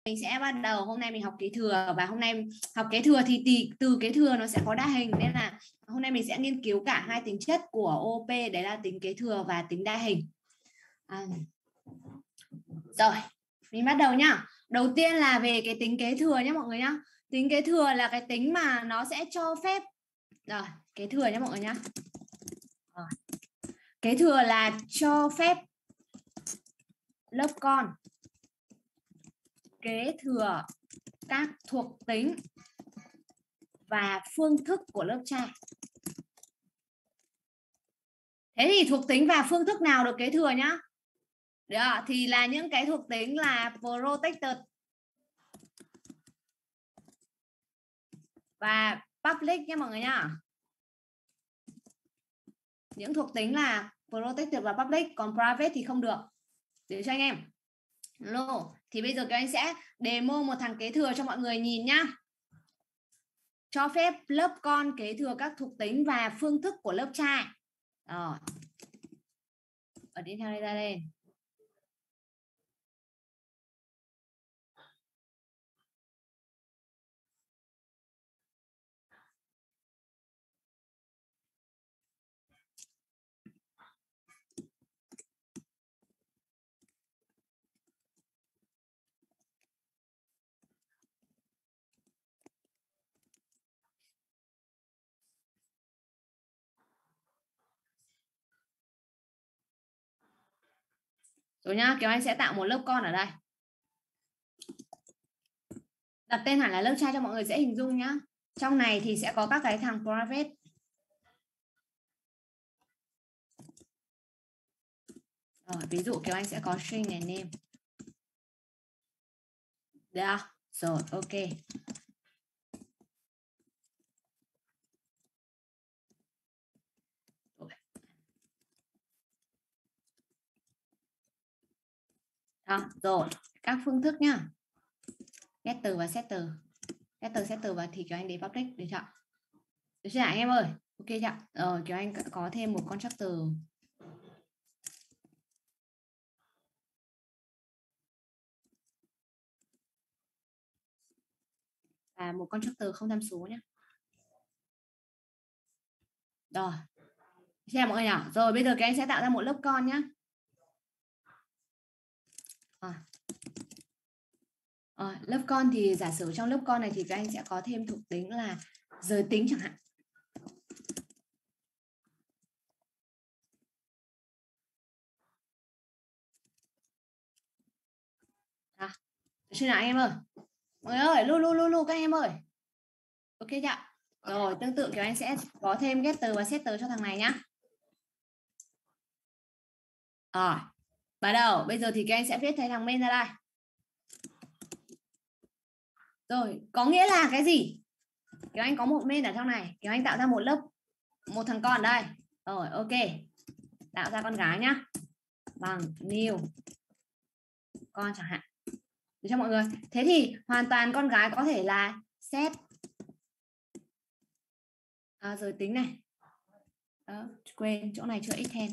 mình sẽ bắt đầu, hôm nay mình học kế thừa, và hôm nay học kế thừa thì từ kế thừa nó sẽ có đa hình, nên là hôm nay mình sẽ nghiên cứu cả hai tính chất của OOP, đấy là tính kế thừa và tính đa hình. Rồi, mình bắt đầu nhá. Đầu tiên là về cái tính kế thừa nhé mọi người nhá. Tính kế thừa là cái tính mà nó sẽ cho phép, rồi kế thừa nhé mọi người nhá. Kế thừa là cho phép lớp con kế thừa các thuộc tính và phương thức của lớp cha. Thế thì thuộc tính và phương thức nào được kế thừa nhá? Đó, thì là những cái thuộc tính là protected và public nha mọi người nhá. Những thuộc tính là protected và public, còn private thì không được. Để cho anh em. Hello. Thì bây giờ các anh sẽ demo một thằng kế thừa cho mọi người nhìn nhá. Cho phép lớp con kế thừa các thuộc tính và phương thức của lớp cha. Rồi. Ở đi theo đây ra đây. Rồi nhá, Kiều Anh sẽ tạo một lớp con ở đây. Đặt tên hẳn là lớp cha cho mọi người dễ hình dung nhá. Trong này thì sẽ có các cái thằng private. Rồi, ví dụ Kiều Anh sẽ có string này name. Được không? Rồi, ok. Đó, rồi, các phương thức nhá. Getter và setter. Setter và thì Kiều Anh để public được chưa? Được chưa anh em ơi? Ok chưa? Rồi Kiều Anh có thêm một constructor. Và một constructor không tham số nhé. Rồi. Xem mọi người nhỉ? Rồi bây giờ Kiều Anh sẽ tạo ra một lớp con nhá. Lớp con thì giả sử trong lớp con này thì các anh sẽ có thêm thuộc tính là giới tính chẳng hạn. Được chưa nào anh em ơi? Mọi người ơi, lu các anh em ơi. Ok chưa? Rồi tương tự kiểu anh sẽ có thêm getter và setter cho thằng này nhá. Rồi, bắt đầu. Bây giờ thì các anh sẽ viết thay thằng main ra đây. Rồi, có nghĩa là cái gì? Kiểu anh có một main ở trong này, kiểu anh tạo ra một lớp, một thằng con ở đây. Rồi, ok. Tạo ra con gái nhá. Bằng new con chẳng hạn. Được cho mọi người. Thế thì hoàn toàn con gái có thể là set giới tính này. Đó, quên chỗ này chưa x10.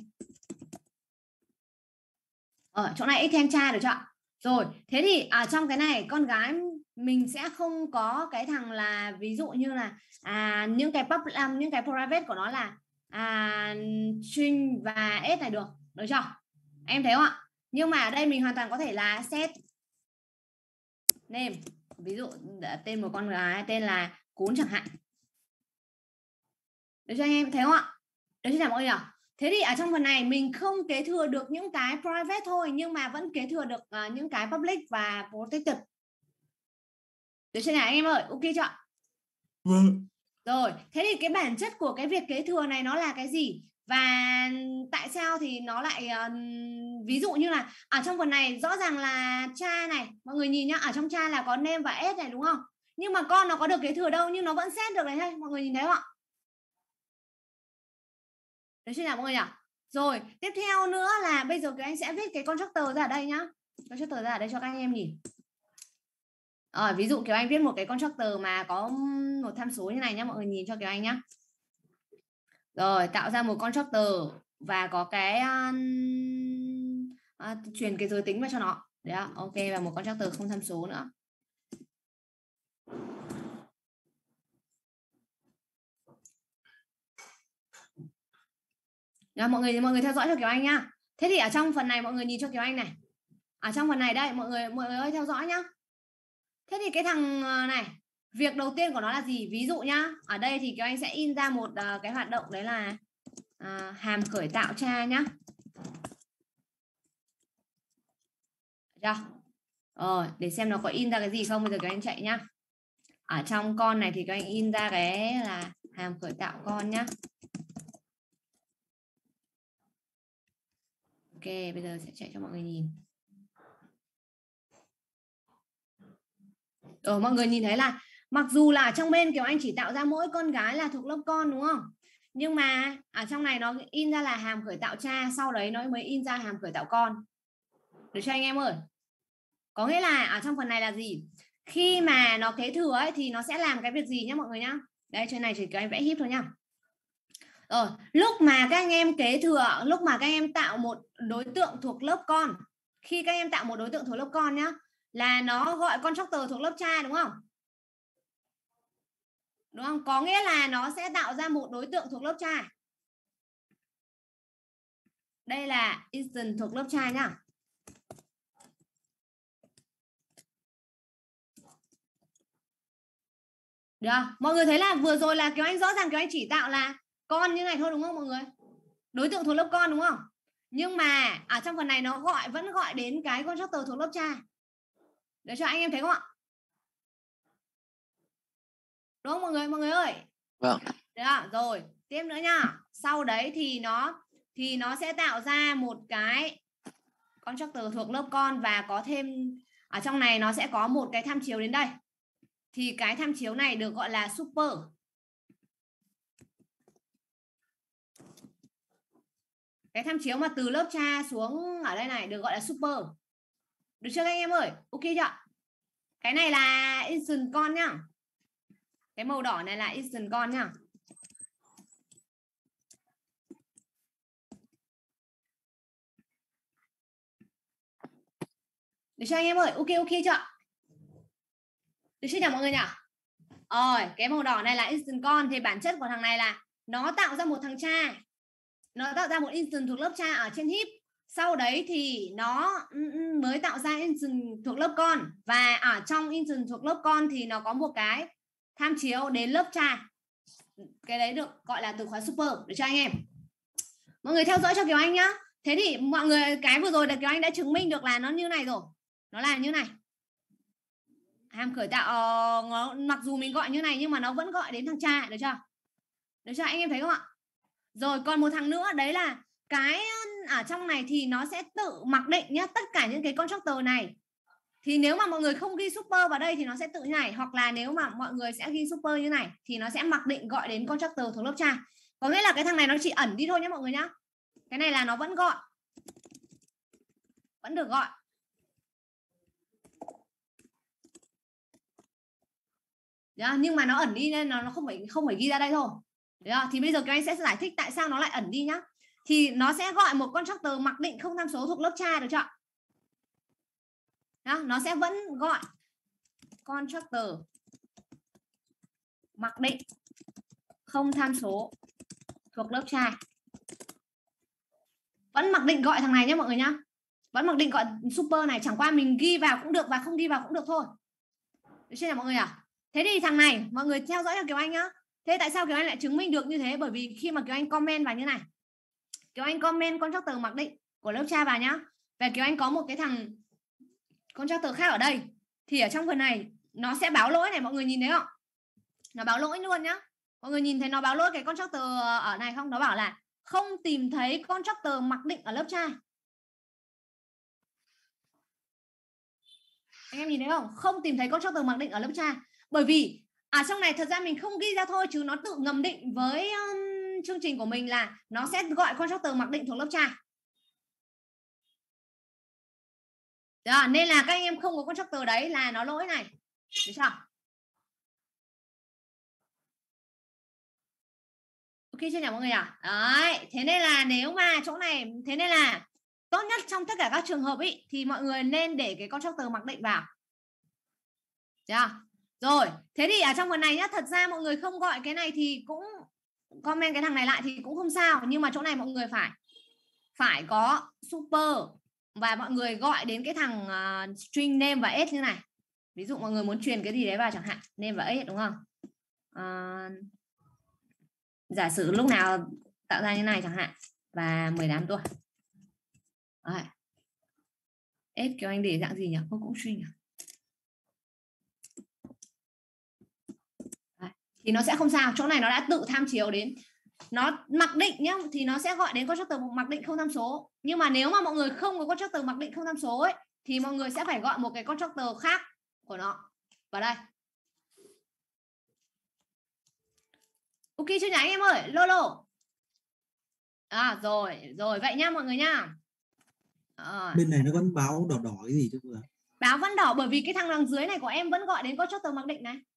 Ở chỗ này x10 trai được chưa? Rồi, thế thì trong cái này con gái mình sẽ không có cái thằng là ví dụ như là những cái những cái private của nó là string và s này được chưa? Em thấy không ạ? Nhưng mà ở đây mình hoàn toàn có thể là set name, ví dụ tên một con gái tên là Cún chẳng hạn. Được cho anh em thấy không ạ? Được chưa mọi người nhỉ? Thế thì ở trong phần này mình không kế thừa được những cái private thôi, nhưng mà vẫn kế thừa được những cái public và protected. Được chưa nào anh em ơi? Ok chưa? Vâng. Rồi, thế thì cái bản chất của cái việc kế thừa này nó là cái gì? Và tại sao thì nó lại ví dụ như là ở trong phần này rõ ràng là cha này, mọi người nhìn nhá, ở trong cha là có name và s này đúng không? Nhưng mà con nó có được kế thừa đâu, nhưng nó vẫn set được này hay mọi người nhìn thấy không ạ? Được chưa nào mọi người nhỉ? Rồi, tiếp theo nữa là bây giờ các anh sẽ viết cái constructor ra ở đây nhá. Constructor ra ở đây cho các anh em nhìn. Ví dụ Kiều Anh viết một cái constructor mà có một tham số như này nhá, mọi người nhìn cho Kiều Anh nhá. Rồi, tạo ra một constructor và có cái truyền cái giới tính vào cho nó. Đấy ạ. Ok, và một constructor không tham số nữa. Đó, mọi người theo dõi cho Kiều Anh nhá. Thế thì ở trong phần này mọi người nhìn cho Kiều Anh này. Ở trong phần này đây mọi người ơi theo dõi nhá. Thế thì cái thằng này, việc đầu tiên của nó là gì? Ví dụ nhá, ở đây thì Kiều Anh sẽ in ra một cái hoạt động đấy là hàm khởi tạo tra nhá. Để xem nó có in ra cái gì không. Bây giờ Kiều Anh chạy nhá. Ở trong con này thì Kiều Anh in ra cái là hàm khởi tạo con nhá. Ok, bây giờ sẽ chạy cho mọi người nhìn. Mọi người nhìn thấy là mặc dù là trong bên Kiều Anh chỉ tạo ra mỗi con gái là thuộc lớp con đúng không? Nhưng mà ở trong này nó in ra là hàm khởi tạo cha, sau đấy nó mới in ra hàm khởi tạo con. Được chưa anh em ơi? Có nghĩa là ở trong phần này là gì? Khi mà nó kế thừa ấy thì nó sẽ làm cái việc gì nhá mọi người nhá. Đây trên này chỉ Kiều Anh vẽ híp thôi nhá. Lúc mà các anh em kế thừa, lúc mà các em tạo một đối tượng thuộc lớp con, khi các em tạo một đối tượng thuộc lớp con nhá, là nó gọi constructor thuộc lớp cha đúng không? Đúng không? Có nghĩa là nó sẽ tạo ra một đối tượng thuộc lớp cha. Đây là instance thuộc lớp cha nhá. Được không? Mọi người thấy là vừa rồi là Kiều Anh rõ ràng Kiều Anh chỉ tạo là con như này thôi đúng không mọi người? Đối tượng thuộc lớp con đúng không? Nhưng mà ở trong phần này nó vẫn gọi đến cái constructor thuộc lớp cha. Được chưa anh em thấy không ạ? Đúng không mọi người ơi? Vâng. Được không? Rồi, tiếp nữa nhá. Sau đấy thì nó sẽ tạo ra một cái constructor thuộc lớp con và có thêm ở trong này nó sẽ có một cái tham chiếu đến đây. Thì cái tham chiếu này được gọi là super. Cái tham chiếu mà từ lớp cha xuống ở đây này được gọi là super. Được chưa các anh em ơi? Ok chưa? Cái này là instant con nhá. Cái màu đỏ này là instant con nhá. Được chưa anh em ơi? Ok chưa? Được chưa nhỉ mọi người nhỉ? Rồi, cái màu đỏ này là instant con. Thì bản chất của thằng này là nó tạo ra một thằng cha. Nó tạo ra một instant thuộc lớp cha ở trên heap. Sau đấy thì nó mới tạo ra instant thuộc lớp con. Và ở trong instant thuộc lớp con thì nó có một cái tham chiếu đến lớp cha. Cái đấy được gọi là từ khóa super. Được cho anh em? Mọi người theo dõi cho Kiều Anh nhá. Thế thì mọi người cái vừa rồi là Kiều Anh đã chứng minh được là nó như này rồi. Nó là như này. Hàm khởi tạo mặc dù mình gọi như này nhưng mà nó vẫn gọi đến thằng cha. Được chưa? Được chưa anh em thấy không ạ? Rồi còn một thằng nữa đấy là cái ở trong này thì nó sẽ tự mặc định nhé. Tất cả những cái constructor này thì nếu mà mọi người không ghi super vào đây thì nó sẽ tự như này. Hoặc là nếu mà mọi người sẽ ghi super như này thì nó sẽ mặc định gọi đến constructor thuộc lớp cha. Có nghĩa là cái thằng này nó chỉ ẩn đi thôi nhé mọi người nhá. Cái này là nó vẫn gọi, vẫn được gọi. Đó, nhưng mà nó ẩn đi nên nó không phải ghi ra đây thôi. Đó, thì bây giờ các anh sẽ giải thích tại sao nó lại ẩn đi nhá. Thì nó sẽ gọi một constructor mặc định không tham số thuộc lớp cha, được chưa? Đó, nó sẽ vẫn gọi constructor mặc định không tham số thuộc lớp cha. Vẫn mặc định gọi thằng này nhé mọi người nhá. Vẫn mặc định gọi super này, chẳng qua mình ghi vào cũng được và không ghi vào cũng được thôi. Được chưa nào mọi người à? Thế thì thằng này mọi người theo dõi cho Kiều Anh nhá. Thế tại sao Kiều Anh lại chứng minh được như thế? Bởi vì khi mà Kiều Anh comment vào như này, Kiều Anh comment constructor mặc định của lớp cha vào nhá. Và Kiều Anh có một cái thằng constructor khác ở đây. Thì ở trong phần này nó sẽ báo lỗi này, mọi người nhìn thấy không? Nó báo lỗi luôn nhá. Mọi người nhìn thấy nó báo lỗi cái constructor ở này không? Nó bảo là không tìm thấy constructor mặc định ở lớp cha. Anh em nhìn thấy không? Không tìm thấy constructor mặc định ở lớp cha. Bởi vì ở trong này thật ra mình không ghi ra thôi, chứ nó tự ngầm định với chương trình của mình là nó sẽ gọi constructor mặc định thuộc lớp cha. Đó, nên là các anh em không có constructor đấy là nó lỗi này. Được chưa? Ok chưa nhỉ mọi người à? Đấy, thế nên là nếu mà chỗ này, thế nên là tốt nhất trong tất cả các trường hợp ý, thì mọi người nên để cái constructor mặc định vào. Được chưa? Rồi, thế thì ở trong phần này nhá, thật ra mọi người không gọi cái này thì cũng comment cái thằng này lại thì cũng không sao, nhưng mà chỗ này mọi người phải có super và mọi người gọi đến cái thằng string name và age như này. Ví dụ mọi người muốn truyền cái gì đấy vào chẳng hạn, name và age đúng không? Giả sử lúc nào tạo ra như này chẳng hạn và 18 tuổi. Đấy. Age kiểu anh để dạng gì nhỉ? Cũng string à? Đấy. Thì nó sẽ không sao, chỗ này nó đã tự tham chiếu đến, nó mặc định nhá, thì nó sẽ gọi đến constructor mặc định không tham số. Nhưng mà nếu mà mọi người không có constructor mặc định không tham số ấy thì mọi người sẽ phải gọi một cái constructor khác của nó vào đây. Ok chưa nhỉ anh em ơi? Lolo. Rồi vậy nhá mọi người nhá. Bên này nó vẫn báo đỏ đỏ cái gì chứ vừa? Báo vẫn đỏ bởi vì cái thằng đằng dưới này của em vẫn gọi đến constructor mặc định này.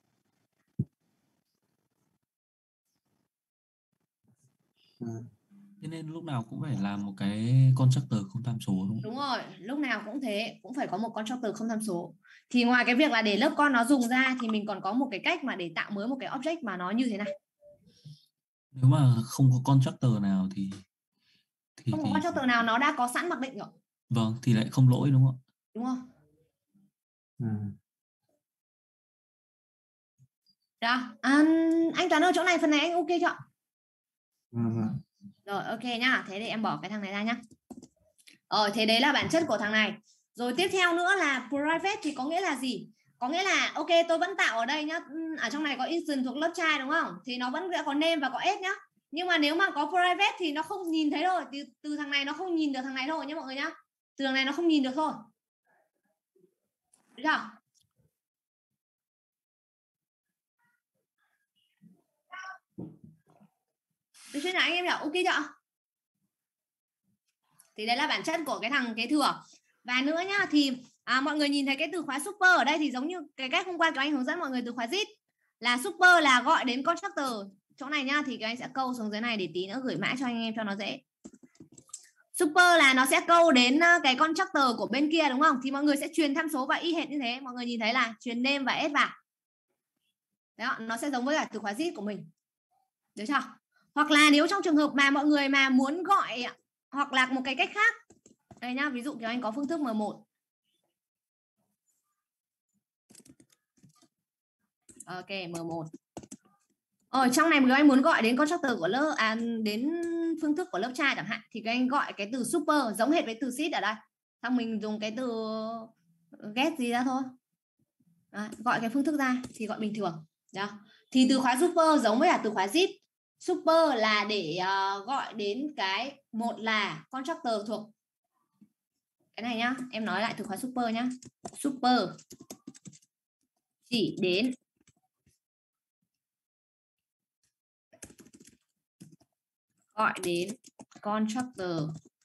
Thế nên lúc nào cũng phải làm một cái constructor không tham số đúng không? Đúng rồi, lúc nào cũng thế, cũng phải có một constructor không tham số. Thì ngoài cái việc là để lớp con nó dùng ra thì mình còn có một cái cách mà để tạo mới một cái object mà nó như thế này. Nếu mà không có constructor nào thì không có constructor nào nó đã có sẵn mặc định rồi. Vâng, thì lại không lỗi đúng không ạ? Đúng không? Đó. Anh Toàn ơi, chỗ này phần này anh ok chưa? Rồi ok nhá, thế thì em bỏ cái thằng này ra nhá. Thế đấy là bản chất của thằng này. Rồi tiếp theo nữa là private thì có nghĩa là gì? Có nghĩa là ok, tôi vẫn tạo ở đây nhá, ở trong này có instance thuộc lớp trai đúng không? Thì nó vẫn sẽ có name và có age nhá. Nhưng mà nếu mà có private thì nó không nhìn thấy rồi, từ thằng này nó không nhìn được thằng này thôi nhá mọi người nhá. Từ thằng này nó không nhìn được thôi. Được chưa? Được chưa nào anh em nhỉ? Ok chưa? Thì đấy là bản chất của cái thằng kế thừa. Và nữa nhá, thì mọi người nhìn thấy cái từ khóa super ở đây thì giống như cái cách hôm qua các anh hướng dẫn mọi người từ khóa zip là super là gọi đến constructor chỗ này nhá, thì các anh sẽ câu xuống dưới này để tí nữa gửi mã cho anh em cho nó dễ. Super là nó sẽ câu đến cái constructor của bên kia đúng không? Thì mọi người sẽ truyền tham số và y hệt như thế. Mọi người nhìn thấy là truyền name và s vào. Đó, nó sẽ giống với cả từ khóa zip của mình. Được chưa? Hoặc là nếu trong trường hợp mà mọi người mà muốn gọi hoặc là một cái cách khác. Đây nhá, ví dụ kiểu anh có phương thức M1. Ok, M1. Trong này các anh muốn gọi đến constructor của lớp đến phương thức của lớp trai chẳng hạn thì các anh gọi cái từ super giống hệt với từ sit ở đây. Xong mình dùng cái từ get gì ra thôi. Đấy, gọi cái phương thức ra thì gọi bình thường. Đó. Thì từ khóa super giống với cả từ khóa zip. Super là để gọi đến cái một là constructor thuộc cái này nhá, em nói lại từ khóa super nhá. Super chỉ đến gọi đến constructor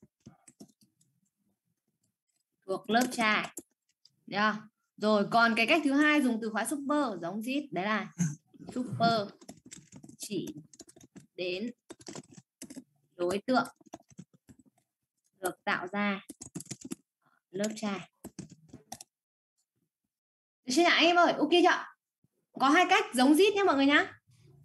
thuộc lớp trai. Yeah. Rồi còn cái cách thứ hai dùng từ khóa super giống zip, đấy là super chỉ đến đối tượng được tạo ra lớp trai. Được chưa anh em ơi? Ok chưa? Có hai cách giống zip nhé mọi người nhá.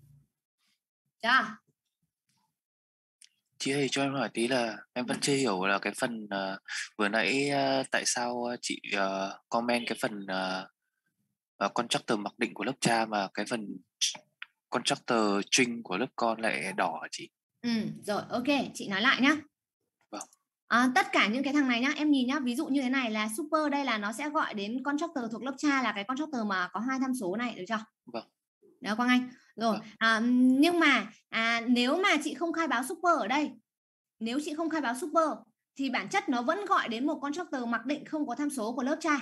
Chị ơi cho em hỏi tí là em vẫn chưa hiểu là cái phần vừa nãy tại sao chị comment cái phần constructor mặc định của lớp cha mà cái phần constructor string của lớp con lại đỏ hả chị? Rồi ok, chị nói lại nhá. Vâng. Tất cả những cái thằng này nhá, em nhìn nhá, ví dụ như thế này là super, đây là nó sẽ gọi đến constructor thuộc lớp cha là cái constructor mà có hai tham số này, được chưa? Vâng. Đó Quang Anh. Rồi, nhưng mà nếu mà chị không khai báo super ở đây, nếu chị không khai báo super thì bản chất nó vẫn gọi đến một constructor mặc định không có tham số của lớp cha.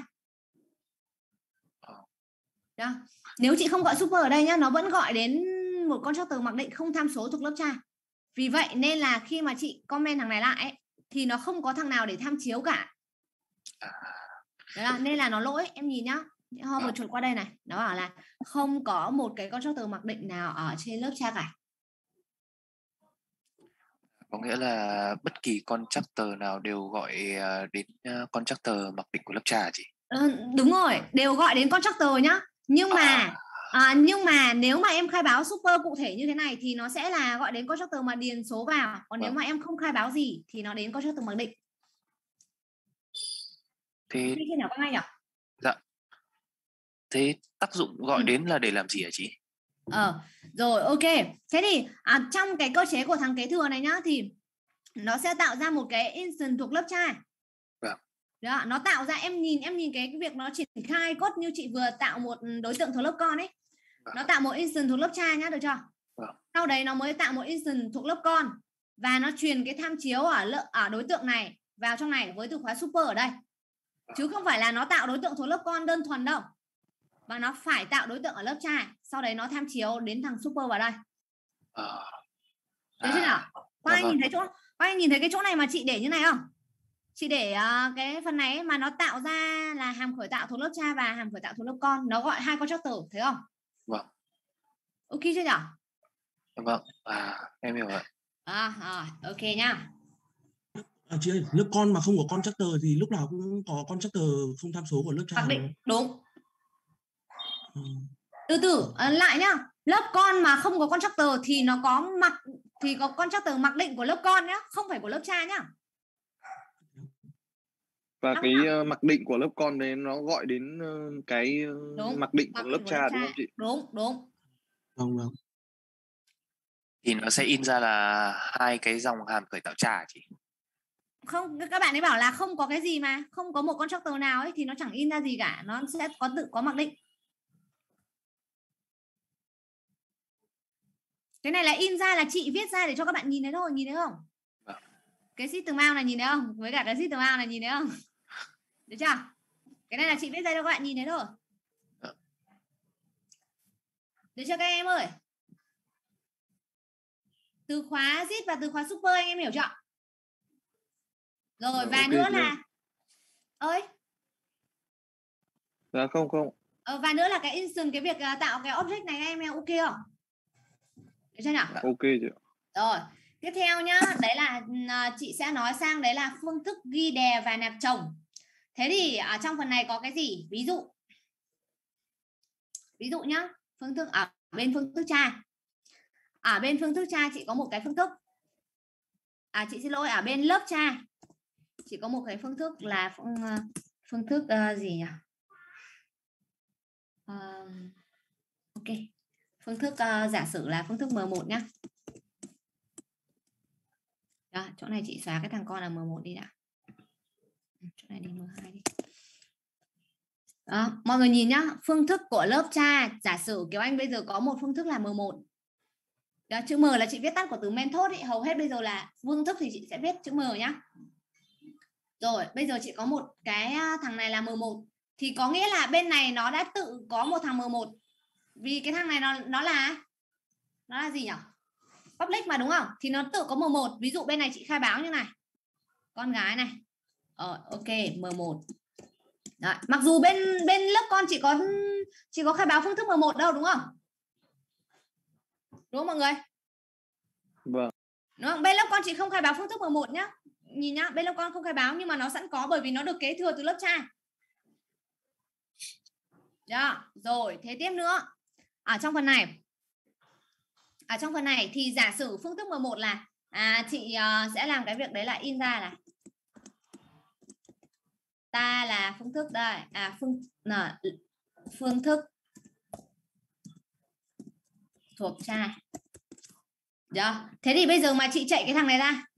Đó. Nếu chị không gọi super ở đây nhá, nó vẫn gọi đến một constructor mặc định không tham số thuộc lớp cha. Vì vậy nên là khi mà chị comment thằng này lại ấy, thì nó không có thằng nào để tham chiếu cả. Đó, nên là nó lỗi. Em nhìn nhá, hover chuột qua đây này, nó bảo là không có một cái constructor mặc định nào ở trên lớp cha cả. Có nghĩa là bất kỳ constructor nào đều gọi đến constructor mặc định của lớp cha chị? Đúng rồi, đều gọi đến constructor nhá. Nhưng mà nếu mà em khai báo super cụ thể như thế này thì nó sẽ là gọi đến constructor mà điền số vào. Còn nếu mà em không khai báo gì thì nó đến constructor mặc định. Thế khi nào các anh nhỉ? dạ. Thế tác dụng gọi đến là để làm gì hả chị? Rồi, ok. Thế thì trong cái cơ chế của thằng kế thừa này nhá, thì nó sẽ tạo ra một cái instance thuộc lớp trai. Đó, nó tạo ra, em nhìn cái việc nó triển khai code như chị vừa tạo một đối tượng thuộc lớp con ấy. Nó tạo một instance thuộc lớp trai nhá, được chưa? Sau đấy nó mới tạo một instance thuộc lớp con và nó truyền cái tham chiếu ở đối tượng này vào trong này với từ khóa super ở đây. Chứ không phải là nó tạo đối tượng thuộc lớp con đơn thuần đâu. Và nó phải tạo đối tượng ở lớp trai, sau đấy nó tham chiếu đến thằng super vào đây. Thế chứ nào? Các anh nhìn thấy cái chỗ này mà chị để như này không? Chị để cái phần này ấy, mà nó tạo ra là hàm khởi tạo thuộc lớp cha và hàm khởi tạo thuộc lớp con, nó gọi hai constructor, thấy không? Vâng. Ok chưa nhỉ? Vâng, em hiểu rồi. Ok nhá. Chị ơi, lớp con mà không có constructor thì lúc nào cũng có constructor không tham số của lớp cha. Mặc định, đúng. Từ từ lại nhá. Lớp con mà không có constructor thì nó có constructor mặc định của lớp con nhá, không phải của lớp cha nhá. Và cái mặc định của lớp con đấy nó gọi đến cái mặc định của lớp cha đúng không chị? Đúng. Vâng. Thì nó sẽ in ra là hai cái dòng hàm khởi tạo cha chị. Không, các bạn ấy bảo là không có cái gì mà, không có một constructor nào ấy thì nó chẳng in ra gì cả, nó sẽ có mặc định. Cái này là in ra là chị viết ra để cho các bạn nhìn thấy thôi, nhìn thấy không? Cái system out này nhìn thấy không? Với cả cái system out này nhìn thấy không? Được chưa? Cái này là chị viết ra cho các bạn nhìn thấy thôi. Được chưa các em ơi? Từ khóa zip và từ khóa super anh em hiểu chưa? Rồi và nữa là Dạ không. Và nữa là cái instance, cái việc tạo cái object này em ok không? Được chưa nào? Ok chị. Rồi, tiếp theo nhá, đấy là chị sẽ nói sang đấy là phương thức ghi đè và nạp chồng. Thế thì ở trong phần này có cái gì? Ví dụ nhá, phương thức ở bên phương thức cha. Ở bên phương thức cha chị có một cái phương thức. Chị xin lỗi, ở bên lớp cha chị có một cái phương thức là phương thức gì nhỉ? Ok. Phương thức giả sử là phương thức M1 nhá. Đó, chỗ này chị xóa cái thằng con là M1 đi đã. Chỗ này đi M2 đi. Đó, mọi người nhìn nhá, phương thức của lớp cha, giả sử Kiều Anh bây giờ có một phương thức là M1. Đó, chữ M là chị viết tắt của từ method ấy, hầu hết bây giờ là phương thức thì chị sẽ viết chữ M nhá. Rồi, bây giờ chị có một cái thằng này là M1 thì có nghĩa là bên này nó đã tự có một thằng M1. Vì cái thằng này nó là gì nhỉ? Public mà đúng không? Thì nó tự có M1. Ví dụ bên này chị khai báo như này. Con gái này. Ok, M1. Đấy, mặc dù bên lớp con chỉ có khai báo phương thức M1 đâu đúng không? Đúng không mọi người? Vâng. Đúng không? Bên lớp con chị không khai báo phương thức M1 nhá. Nhìn nhá, bên lớp con không khai báo nhưng mà nó sẵn có bởi vì nó được kế thừa từ lớp cha. Rồi, thế tiếp nữa. Ở trong phần này thì giả sử phương thức M1 là chị sẽ làm cái việc đấy là in ra là ta là phương thức đây, phương thức thuộc cha. Thế thì bây giờ mà chị chạy cái thằng này ra,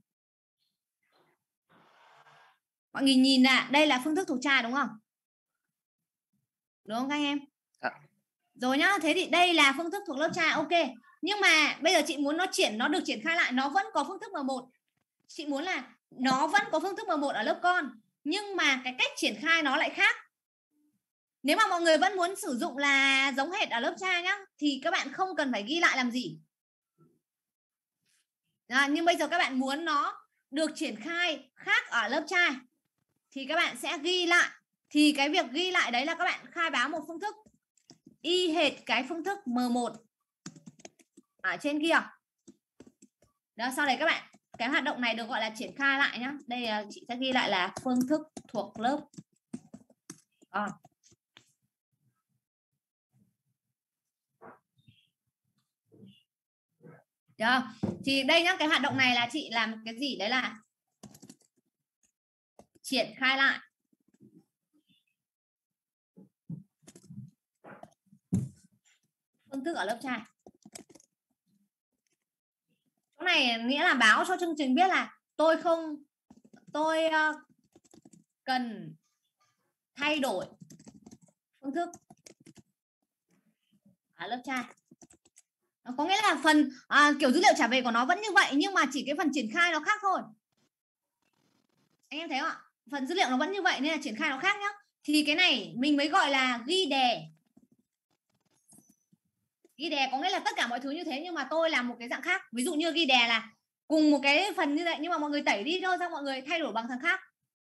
mọi người nhìn là đây là phương thức thuộc cha đúng không? Đúng không các em? Rồi nhá, thế thì đây là phương thức thuộc lớp cha, ok. Nhưng mà bây giờ chị muốn nó được triển khai lại, nó vẫn có phương thức M1. Chị muốn là nó vẫn có phương thức M1 ở lớp con, nhưng mà cái cách triển khai nó lại khác. Nếu mà mọi người vẫn muốn sử dụng là giống hệt ở lớp cha nhá, thì các bạn không cần phải ghi lại làm gì. Nhưng bây giờ các bạn muốn nó được triển khai khác ở lớp cha thì các bạn sẽ ghi lại. Thì cái việc ghi lại đấy là các bạn khai báo một phương thức y hệt cái phương thức M1 ở trên kia. Đó, sau đấy các bạn, cái hoạt động này được gọi là triển khai lại nhá. Đây chị sẽ ghi lại là phương thức thuộc lớp con. Được không? Thì đây nhá, cái hoạt động này là chị làm cái gì? Đấy là triển khai lại phương thức ở lớp trai. Chỗ này nghĩa là báo cho chương trình biết là tôi cần thay đổi phương thức ở lớp trai. Có nghĩa là phần kiểu dữ liệu trả về của nó vẫn như vậy, nhưng mà chỉ cái phần triển khai nó khác thôi. Anh em thấy không ạ? Phần dữ liệu nó vẫn như vậy nên là triển khai nó khác nhá. Thì cái này mình mới gọi là ghi đề. Ghi đề có nghĩa là tất cả mọi thứ như thế nhưng mà tôi làm một cái dạng khác. Ví dụ như ghi đề là cùng một cái phần như vậy nhưng mà mọi người tẩy đi thôi, xong mọi người thay đổi bằng thằng khác.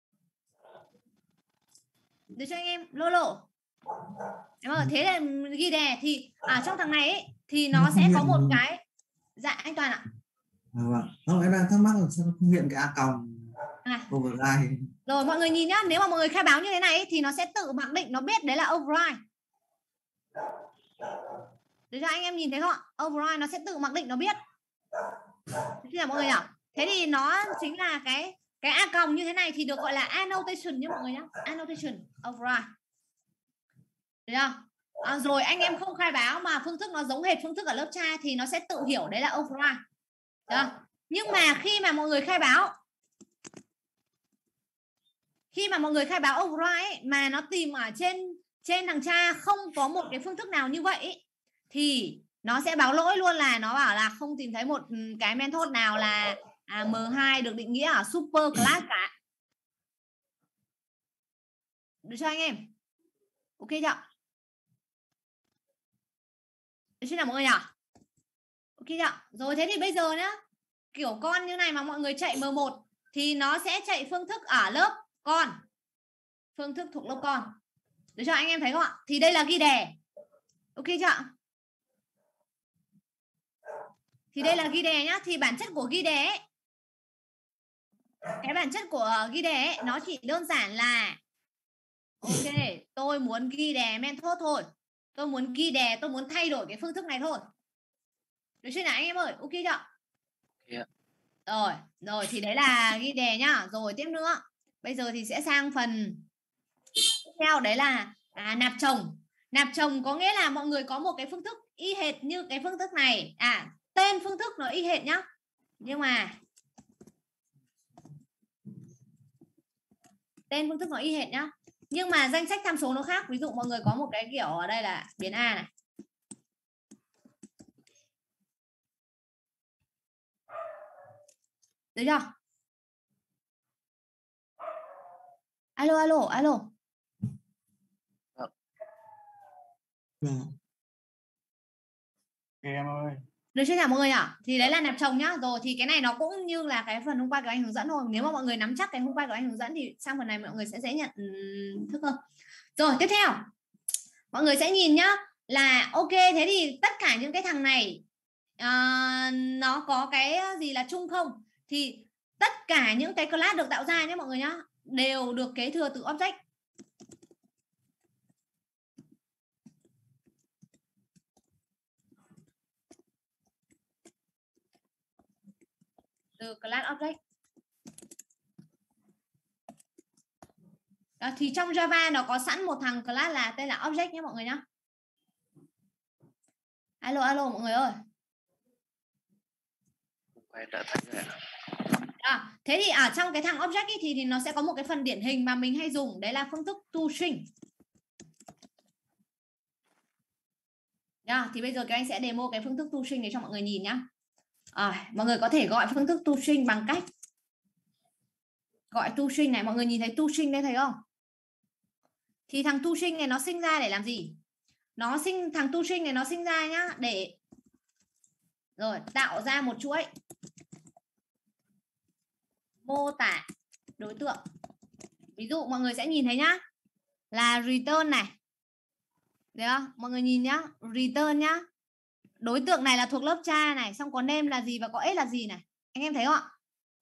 Được cho anh em? Lolo. Thế là ghi đề thì trong thằng này ấy, thì nó sẽ có một cái. Dạ anh Toàn ạ. Vâng. Không, em đang thắc mắc là sao không hiện cái a còng override. Rồi mọi người nhìn nhá, nếu mà mọi người khai báo như thế này ấy, thì nó sẽ tự mặc định nó biết đấy là override. Để cho anh em nhìn thấy không ạ? Override nó sẽ tự mặc định nó biết. Thế là mọi người nhỉ? Thế thì nó chính là cái a còng như thế này thì được gọi là annotation nhé mọi người nhá. Annotation override. Được không? Rồi anh em không khai báo mà phương thức nó giống hệt phương thức ở lớp trai thì nó sẽ tự hiểu đấy là override. Được không? Nhưng mà khi mà mọi người khai báo override ấy, mà nó tìm ở trên thằng cha không có một cái phương thức nào như vậy ấy, thì nó sẽ báo lỗi luôn, là nó bảo là không tìm thấy một cái method nào là M2 được định nghĩa ở super class cả. Được cho anh em? Ok chưa? Được chưa nào mọi người nhỉ? Ok chưa? Rồi thế thì bây giờ nhá, kiểu con như này mà mọi người chạy M1 thì nó sẽ chạy phương thức ở lớp con, phương thức thuộc lớp con. Được cho anh em thấy không ạ? Thì đây là ghi đề. Ok chưa? Thì đây là ghi đề nhá. Thì bản chất của ghi đề ấy, cái bản chất của ghi đề ấy, nó chỉ đơn giản là ok, tôi muốn ghi đề method thôi, tôi muốn ghi đề, tôi muốn thay đổi cái phương thức này thôi. Được chưa nào anh em ơi? Ok chưa? Yeah. Rồi thì đấy là ghi đề nhá. Rồi tiếp nữa, bây giờ thì sẽ sang phần tiếp theo, đấy là nạp chồng. Nạp chồng có nghĩa là mọi người có một cái phương thức y hệt như cái phương thức này, tên phương thức nó y hệt nhá, nhưng mà tên phương thức nó y hệt nhá, nhưng mà danh sách tham số nó khác. Ví dụ mọi người có một cái kiểu ở đây là biến A này, được chưa? Alo. Vâng. Em ơi. Được chưa nào mọi người ạ? Thì đấy là nạp chồng nhá. Rồi thì cái này nó cũng như là cái phần hôm qua của anh hướng dẫn thôi. Nếu mà mọi người nắm chắc cái hôm qua của anh hướng dẫn thì sang phần này mọi người sẽ dễ nhận thức hơn. Rồi tiếp theo, mọi người sẽ nhìn nhá, là ok, thế thì tất cả những cái thằng này nó có cái gì là chung không? Thì tất cả những cái class được tạo ra nhé mọi người nhá, đều được kế thừa từ object. Từ class object. Đó, thì trong Java nó có sẵn một thằng class là tên là object nhé mọi người nhá. Alo mọi người ơi. Đã thấy rồi. Thế thì ở trong cái thằng object ấy, thì nó sẽ có một cái phần điển hình mà mình hay dùng, đấy là phương thức toString. Thì bây giờ các anh sẽ demo cái phương thức toString để cho mọi người nhìn nhá. Mọi người có thể gọi phương thức toString bằng cách gọi toString này. Mọi người nhìn thấy toString đây thấy không? Thì thằng toString này nó sinh ra để làm gì? Thằng toString này nó sinh ra nhá, để rồi tạo ra một chuỗi mô tả đối tượng. Ví dụ mọi người sẽ nhìn thấy nhá, là return này. Được không? Mọi người nhìn nhá, return nhá. Đối tượng này là thuộc lớp cha này, xong có name là gì và có s là gì này. Anh em thấy không ạ?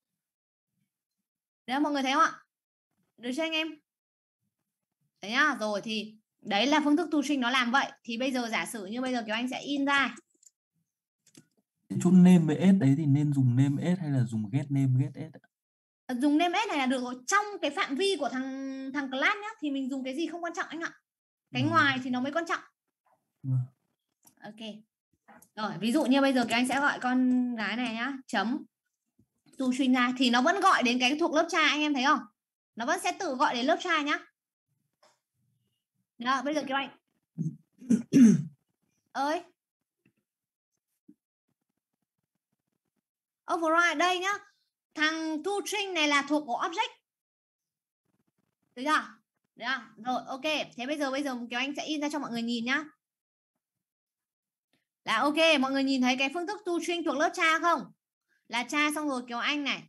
Đấy, mọi người thấy không ạ? Được cho anh em? Đấy nhá, rồi thì đấy là phương thức toString nó làm vậy. Thì bây giờ giả sử như bây giờ Kiều Anh sẽ in ra Chỗ name với s đấy thì nên dùng name s hay là dùng get name get s? Dùng name s này là được rồi. Trong cái phạm vi của thằng class nhá thì mình dùng cái gì không quan trọng anh ạ. Cái ngoài thì nó mới quan trọng. Ok. Rồi, ví dụ như bây giờ các anh sẽ gọi con gái này nhá, chấm toString ra thì nó vẫn gọi đến cái thuộc lớp cha, anh em thấy không? Nó vẫn sẽ tự gọi đến lớp cha nhá. Đó, bây giờ các anh ơi. Override đây nhá. Thằng toString này là thuộc của object. Được chưa? Được không? Rồi, ok. Thế bây giờ Kiều Anh sẽ in ra cho mọi người nhìn nhá. Là ok, mọi người nhìn thấy cái phương thức toString thuộc lớp cha không? Là cha xong rồi Kiều Anh này.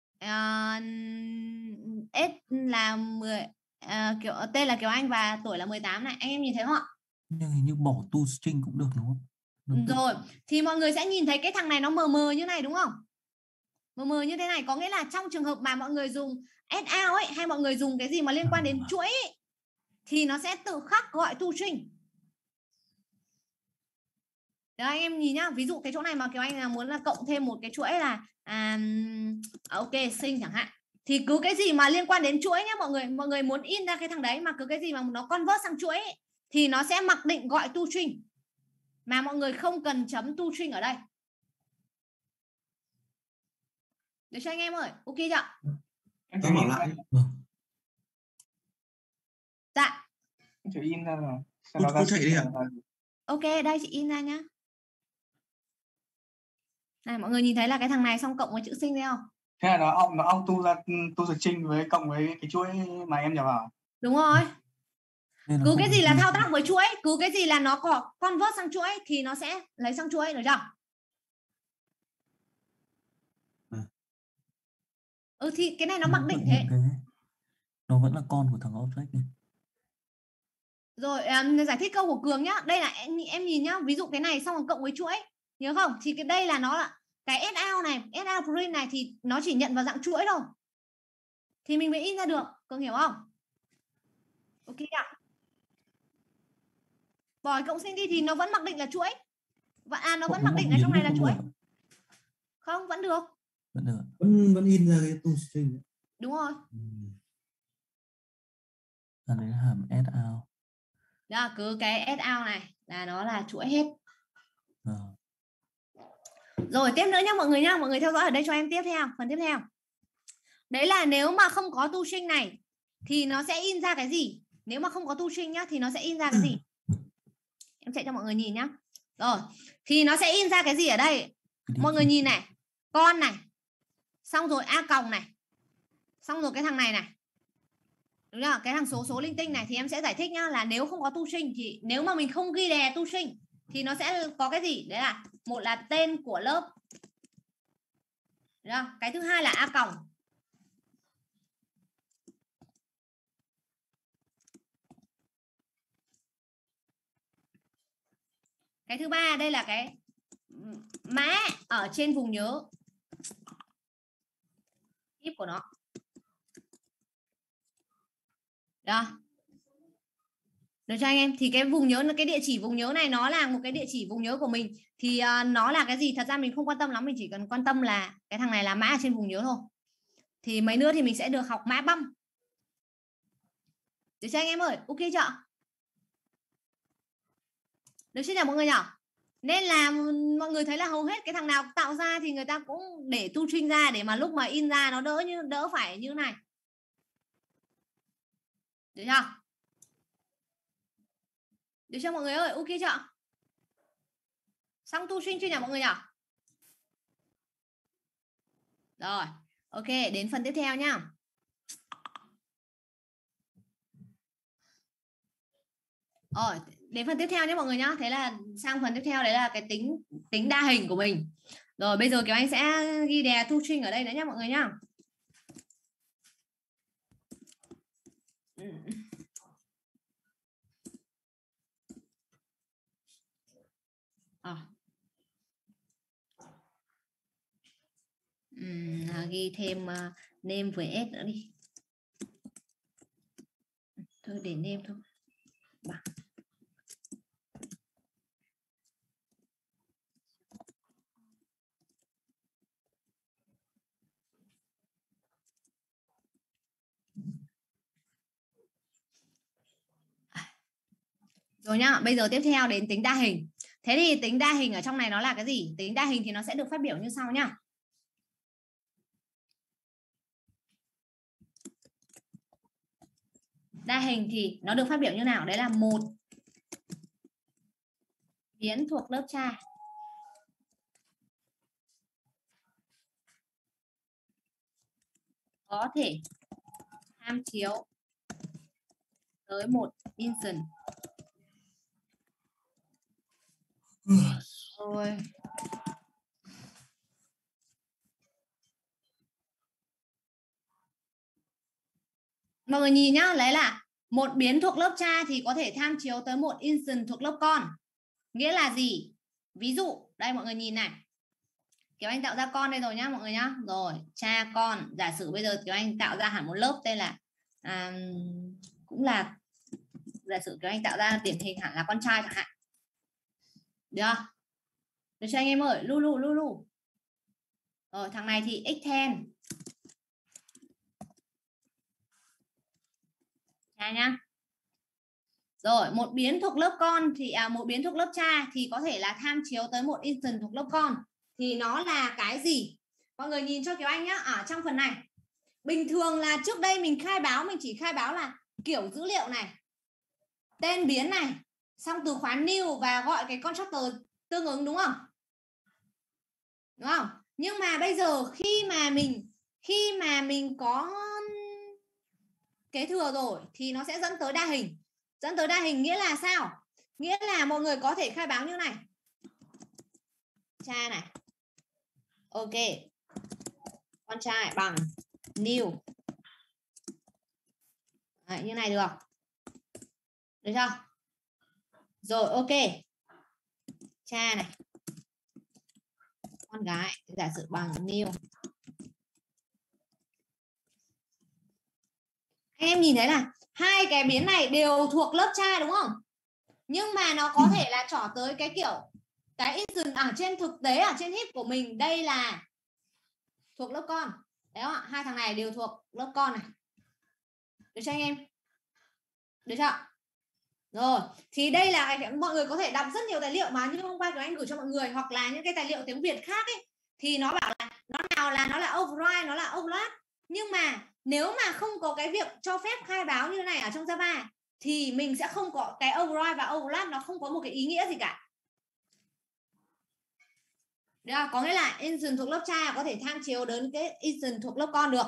S là 10 tên là Kiều Anh và tuổi là 18 này. Anh em nhìn thấy không ạ? Nhưng hình như bỏ toString cũng được đúng không? Đúng rồi, thì mọi người sẽ nhìn thấy cái thằng này nó mờ mờ như này đúng không? Mờ mờ như thế này có nghĩa là trong trường hợp mà mọi người dùng SOut ấy hay mọi người dùng cái gì mà liên quan đến chuỗi ấy, thì nó sẽ tự khắc gọi toString. Đấy, anh em nhìn nhá, ví dụ cái chỗ này mà Kiều Anh là muốn là cộng thêm một cái chuỗi là ok sinh chẳng hạn, thì cứ cái gì mà liên quan đến chuỗi nhá mọi người muốn in ra cái thằng đấy mà cứ cái gì mà nó convert sang chuỗi ấy, thì nó sẽ mặc định gọi toString mà mọi người không cần chấm toString ở đây. Được cho anh em ơi, ok chưa? Em thử in lại. Dạ. Em thử in ra rồi. Cô chạy đi ạ. Ok, đây chị in ra nhá. Này mọi người nhìn thấy là cái thằng này xong cộng với chữ sinh thấy không? Thế là nó auto ra toString với cộng với cái chuỗi mà em nhập vào. Đúng rồi. Cứ cái gì là thao tác với chuỗi, cứ cái gì là nó có convert sang chuỗi thì nó sẽ lấy sang chuỗi, được chưa? Thì cái này nó mặc định thế. Nó vẫn là con của thằng object này. Rồi giải thích câu của Cường nhá. Đây là em nhìn nhá, ví dụ cái này xong rồi cộng với chuỗi, nhớ không? Thì cái đây là nó là cái SOut này, SOut print này thì nó chỉ nhận vào dạng chuỗi thôi. Thì mình mới in ra được, Cường hiểu không? Ok ạ. Bỏ cộng sinh đi thì nó vẫn mặc định là chuỗi. Và nó vẫn mặc định ở trong này là chuỗi. Không, vẫn được. Vẫn được. Vẫn in ra cái toString. Đúng rồi. Đấy là hàm SOut. Đó, cứ cái SOut này là nó là chuỗi hết. Rồi tiếp nữa nhá mọi người nhá, mọi người theo dõi ở đây cho em tiếp theo, phần tiếp theo. Đấy là nếu mà không có toString này thì nó sẽ in ra cái gì? Nếu mà không có toString nhá thì nó sẽ in ra cái gì? Em chạy cho mọi người nhìn nhá. Rồi, thì nó sẽ in ra cái gì ở đây? Mọi người nhìn này, con này. Xong rồi a còng này. Xong rồi cái thằng này này. Đúng không? Cái thằng số linh tinh này thì em sẽ giải thích nhá, là nếu không có toString thì nếu mà mình không ghi đè toString thì nó sẽ có cái gì? Đấy là một là tên của lớp. Được không? Cái thứ hai là a còng. Cái thứ ba đây là cái mã ở trên vùng nhớ if của nó. Đó. Được cho anh em, thì cái vùng nhớ, cái địa chỉ vùng nhớ này nó là một cái địa chỉ vùng nhớ của mình, thì nó là cái gì thật ra mình không quan tâm lắm, mình chỉ cần quan tâm là cái thằng này là mã ở trên vùng nhớ thôi. Thì mấy nữa thì mình sẽ được học mã băm. Được cho anh em ơi, ok chưa? Được chưa nhỉ mọi người nhỉ? Nên là mọi người thấy là hầu hết cái thằng nào tạo ra thì người ta cũng để toString ra để mà lúc mà in ra nó đỡ phải như này. Được chưa? Được chưa mọi người ơi, ok chưa? Xong toString chưa nhỉ mọi người nhỉ? Rồi, ok, đến phần tiếp theo nhá. Rồi, đến phần tiếp theo nhé mọi người nhá. Thế là sang phần tiếp theo đấy là cái tính đa hình của mình. Rồi bây giờ Kiều Anh sẽ ghi đè toString ở đây nữa nhé mọi người nhá. Ghi thêm name với s nữa đi. Thôi để name thôi. Bằng. Rồi nhá, bây giờ tiếp theo đến tính đa hình. Thế thì tính đa hình ở trong này nó là cái gì? Tính đa hình thì nó sẽ được phát biểu như sau nhá. Đa hình thì nó được phát biểu như nào? Đấy là một biến thuộc lớp cha có thể tham chiếu tới một instant. Ôi. Mọi người nhìn nhá, lấy là một biến thuộc lớp cha thì có thể tham chiếu tới một instant thuộc lớp con. Nghĩa là gì? Ví dụ, đây mọi người nhìn này. Kiều Anh tạo ra con đây rồi nhá mọi người nhá. Rồi, cha con. Giả sử bây giờ Kiều Anh tạo ra hẳn một lớp tên là cũng là, giả sử Kiều Anh tạo ra điển hình hẳn là con trai chẳng hạn. Được không? Được cho anh em ơi, Lulu. Rồi, thằng này thì x10. Nhá. Rồi, một biến thuộc lớp con thì một biến thuộc lớp cha thì có thể là tham chiếu tới một instant thuộc lớp con. Thì nó là cái gì? Mọi người nhìn cho Kiều Anh nhá, ở trong phần này. Bình thường là trước đây mình khai báo, mình chỉ khai báo là kiểu dữ liệu này, tên biến này, xong từ khóa new và gọi cái constructor tương ứng, đúng không? Đúng không? Nhưng mà bây giờ khi mà mình có kế thừa rồi thì nó sẽ dẫn tới đa hình. Dẫn tới đa hình nghĩa là sao? Nghĩa là mọi người có thể khai báo như này. Cha này. Ok. Con trai bằng new. Đấy, như này được. Được chưa? Rồi ok. Cha này. Con gái giả sử bằng new. Anh em nhìn thấy là hai cái biến này đều thuộc lớp cha đúng không? Nhưng mà nó có thể là trỏ tới cái kiểu cái instant ở trên thực tế ở trên heap của mình đây là thuộc lớp con. Đấy không ạ? Hai thằng này đều thuộc lớp con này. Được cho anh em? Được chưa? Rồi, thì đây là mọi người có thể đọc rất nhiều tài liệu mà như hôm qua của anh gửi cho mọi người, hoặc là những cái tài liệu tiếng Việt khác ấy, thì nó bảo là nó nào là nó là override, nó là overlap. Nhưng mà nếu mà không có cái việc cho phép khai báo như này ở trong Java thì mình sẽ không có cái override và overlap, nó không có một cái ý nghĩa gì cả. Được không? Có nghĩa là instant thuộc lớp cha có thể tham chiếu đến cái instant thuộc lớp con được.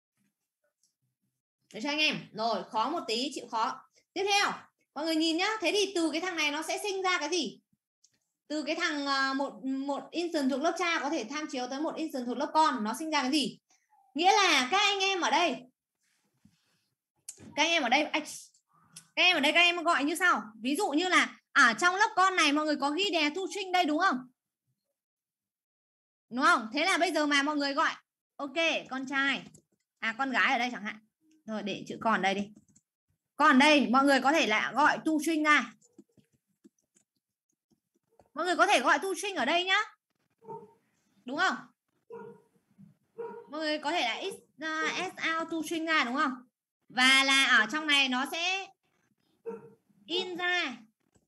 Được cho anh em? Rồi, khó một tí, chịu khó. Tiếp theo, mọi người nhìn nhá, thế thì từ cái thằng này nó sẽ sinh ra cái gì? Từ cái thằng một instant thuộc lớp cha có thể tham chiếu tới một instant thuộc lớp con, nó sinh ra cái gì? Nghĩa là các anh em ở đây, các em ở đây các em gọi như sau. Ví dụ như là ở trong lớp con này mọi người có ghi đè toString đây đúng không? Đúng không? Thế là bây giờ mà mọi người gọi ok, con trai, con gái ở đây chẳng hạn. Rồi để chữ con ở đây đi. Còn đây mọi người có thể là gọi toString ra. Mọi người có thể gọi toString ở đây nhá. Đúng không? Mọi người có thể là out toString ra đúng không? Và là ở trong này nó sẽ in ra.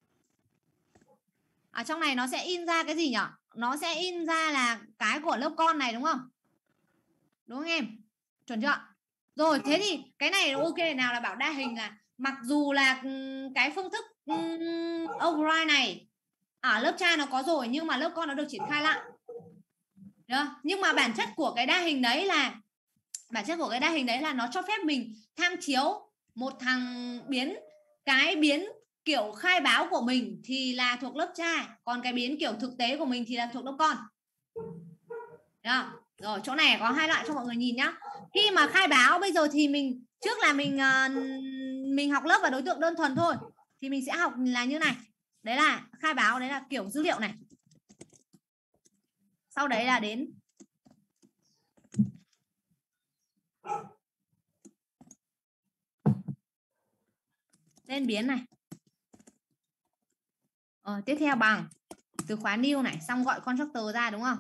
Ở trong này nó sẽ in ra cái gì nhỉ? Nó sẽ in ra là cái của lớp con này đúng không? Đúng không em? Chuẩn chưa? Rồi thế thì cái này ok, nào là bảo đa hình là mặc dù là cái phương thức override này ở lớp cha nó có rồi nhưng mà lớp con nó được triển khai lại. Được? Nhưng mà bản chất của cái đa hình đấy là nó cho phép mình tham chiếu một thằng biến, cái biến kiểu khai báo của mình thì là thuộc lớp cha, còn cái biến kiểu thực tế của mình thì là thuộc lớp con. Được không? Rồi chỗ này có hai loại cho mọi người nhìn nhá. Khi mà khai báo bây giờ thì mình trước là mình học lớp và đối tượng đơn thuần thôi, thì mình sẽ học là như này. Đấy là khai báo, đấy là kiểu dữ liệu này. Sau đấy là đến tên biến này. Tiếp theo bằng từ khóa new này, xong gọi constructor ra đúng không?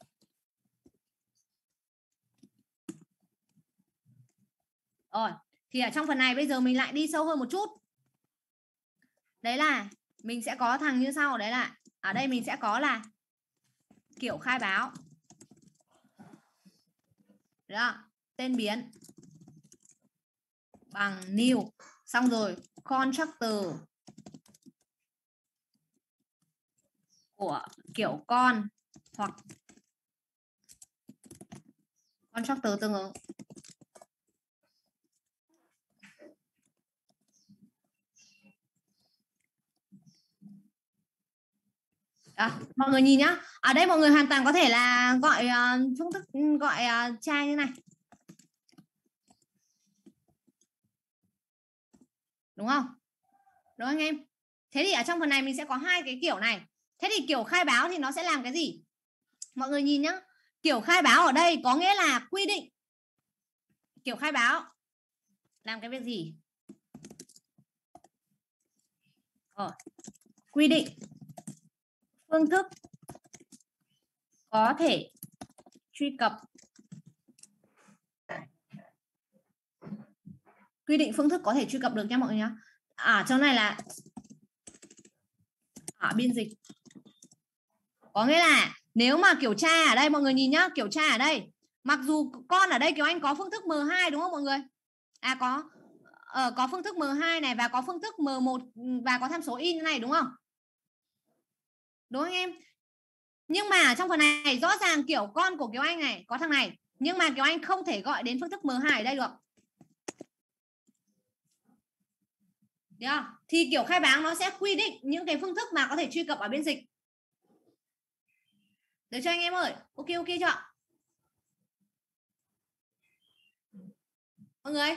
Rồi, Thì ở trong phần này bây giờ mình lại đi sâu hơn một chút. Đấy là mình sẽ có thằng như sau. Đấy là ở đây mình sẽ có là kiểu khai báo. Đó, tên biến bằng new. Xong rồi constructor của kiểu con hoặc constructor tương ứng. Đó, mọi người nhìn nhá. Ở đây mọi người hoàn toàn có thể là gọi phương thức gọi trai như này. Đúng không? Đúng không anh em? Thế thì ở trong phần này mình sẽ có hai cái kiểu này. Thế thì kiểu khai báo thì nó sẽ làm cái gì? Mọi người nhìn nhá. Kiểu khai báo ở đây có nghĩa là quy định. Kiểu khai báo làm cái việc gì? Quy định phương thức có thể truy cập. Quy định phương thức có thể truy cập được nha mọi người nhá. Trong này là ở biên dịch. Có nghĩa là nếu mà kiểu tra ở đây mọi người nhìn nhá, kiểu tra ở đây, mặc dù con ở đây Kiều Anh có phương thức M2 đúng không mọi người? Có phương thức M2 này và có phương thức M1 và có tham số in như này đúng không? Đúng không anh em? Nhưng mà trong phần này rõ ràng kiểu con của Kiều Anh này có thằng này, nhưng mà Kiều Anh không thể gọi đến phương thức M2 ở đây được. Được không? Thì kiểu khai báo nó sẽ quy định những cái phương thức mà có thể truy cập ở biên dịch. Được cho anh em ơi? Ok chưa? Mọi người?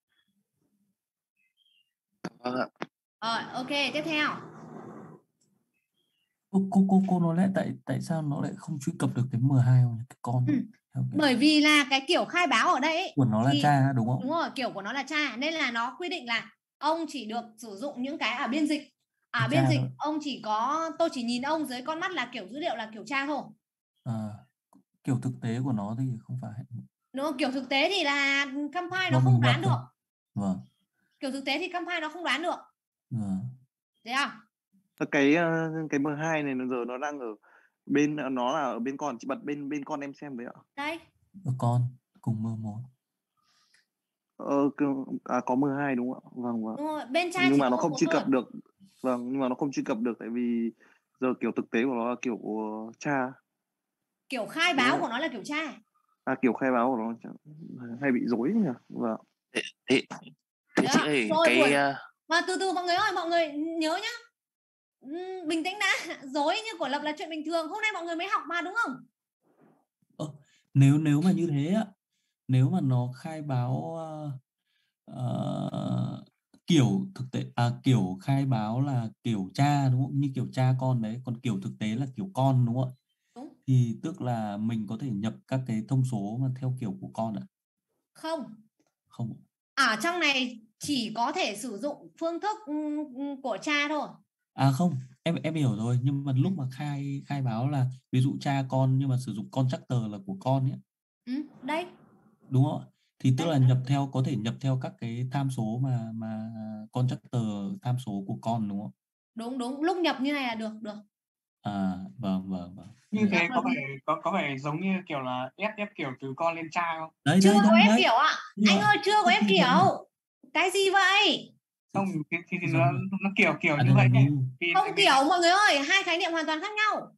Vâng ạ. Rồi, ok, tiếp theo. Cô nói lại tại sao nó lại không truy cập được cái M2 không? Cái con Bởi vì là cái kiểu khai báo ở đây ấy, của nó là cha đúng không? Đúng rồi, kiểu của nó là cha nên là nó quy định là ông chỉ được sử dụng những cái ở biên dịch. Biên dịch ông tôi chỉ nhìn ông dưới con mắt là kiểu dữ liệu là kiểu cha thôi. Kiểu thực tế của nó thì không phải. Đúng không? Kiểu thực tế thì là compile nó không đoán được. Vâng. Kiểu thực tế thì compile nó không đoán được. Thế à? Cái M2 này giờ nó đang ở bên, nó là ở bên con, chị bật bên con em xem với ạ. Đây. Ở con cùng M1. Có M2 đúng không ạ? Vâng. Đúng rồi, bên cha nhưng chỉ mà có nó không một truy cập thôi. được. Vâng, nhưng mà nó không truy cập được tại vì giờ kiểu thực tế của nó là kiểu cha. Kiểu khai báo của nó là kiểu cha. Kiểu khai báo của nó hay bị rối nhỉ. Vâng. Thế chị ơi, Và từ mọi người ơi, mọi người nhớ nhá, bình tĩnh đã. Dối như của Lập là chuyện bình thường. Hôm nay mọi người mới học mà đúng không? Nếu mà như thế á, nếu mà nó khai báo kiểu thực tế kiểu khai báo là kiểu cha đúng không? Như kiểu cha con đấy, còn kiểu thực tế là kiểu con đúng không ạ? Đúng. Thì tức là mình có thể nhập các cái thông số mà theo kiểu của con ạ? Không. Ở trong này chỉ có thể sử dụng phương thức của cha thôi. Không, em hiểu rồi, nhưng mà lúc mà khai báo là ví dụ cha con nhưng mà sử dụng constructor là của con ấy. Đây. Đúng không ạ? Thì tức là có thể nhập theo các cái tham số mà constructor tham số của con đúng không? Đúng, lúc nhập như này là được. Vâng. Như thế có phải giống như kiểu là ép kiểu từ con lên cha không? Chưa có ép kiểu ạ. Anh ơi, chưa có ép kiểu. Cái gì vậy? Không, thì nó kiểu như vậy. Không kiểu mọi người ơi, hai khái niệm hoàn toàn khác nhau.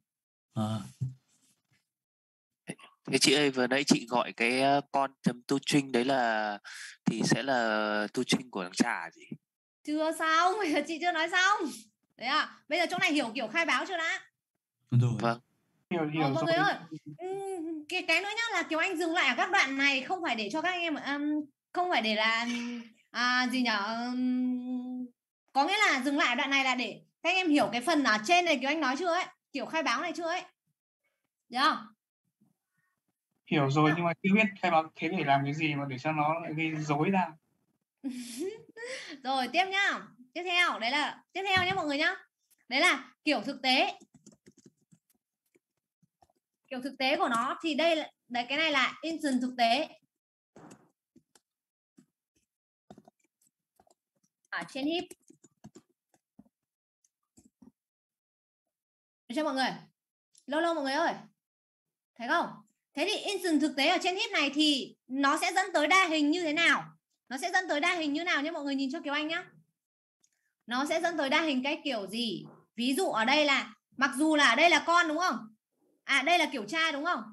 Thế chị ơi, vừa nãy chị gọi cái con chấm tu trinh đấy là thì sẽ là tu trinh của thằng cha gì? Chưa xong, chị chưa nói xong. Đấy bây giờ chỗ này hiểu kiểu khai báo chưa đã? Rồi. Vâng. Hiểu mọi người ơi, cái nữa nhá là Kiều Anh dừng lại ở các đoạn này không phải để cho các anh em không phải để là gì nhở, có nghĩa là dừng lại ở đoạn này là để các anh em hiểu cái phần ở trên này Kiều Anh nói chưa ấy, kiểu khai báo này chưa ấy, được không? Hiểu rồi nhưng mà chưa biết khai báo thế để làm cái gì mà để cho nó lại gây rối ra. Rồi tiếp nhá, tiếp theo nhé mọi người nhá, đấy là kiểu thực tế. Kiểu thực tế của nó thì đây cái này là instance thực tế. ở trên heap. Được chưa mọi người? Lâu mọi người ơi, thấy không? Thế thì instance thực tế ở trên heap này thì nó sẽ dẫn tới đa hình như thế nào? Nó sẽ dẫn tới đa hình như nào nhé mọi người, nhìn cho Kiều Anh nhá. Nó sẽ dẫn tới đa hình cái kiểu gì? Ví dụ ở đây là, mặc dù là ở đây là con đúng không? À đây là kiểu trai đúng không?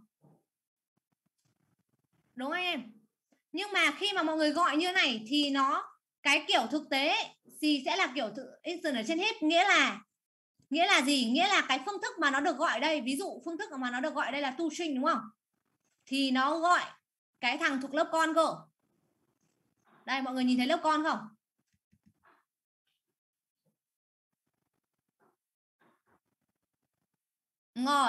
Đúng anh em? Nhưng mà khi mà mọi người gọi như này thì nó, cái kiểu thực tế thì sẽ là kiểu instance ở trên heap, nghĩa là gì? Nghĩa là cái phương thức mà nó được gọi ở đây, ví dụ phương thức mà nó được gọi ở đây là toString đúng không? Thì nó gọi cái thằng thuộc lớp con cơ. Đây mọi người nhìn thấy lớp con không? Rồi.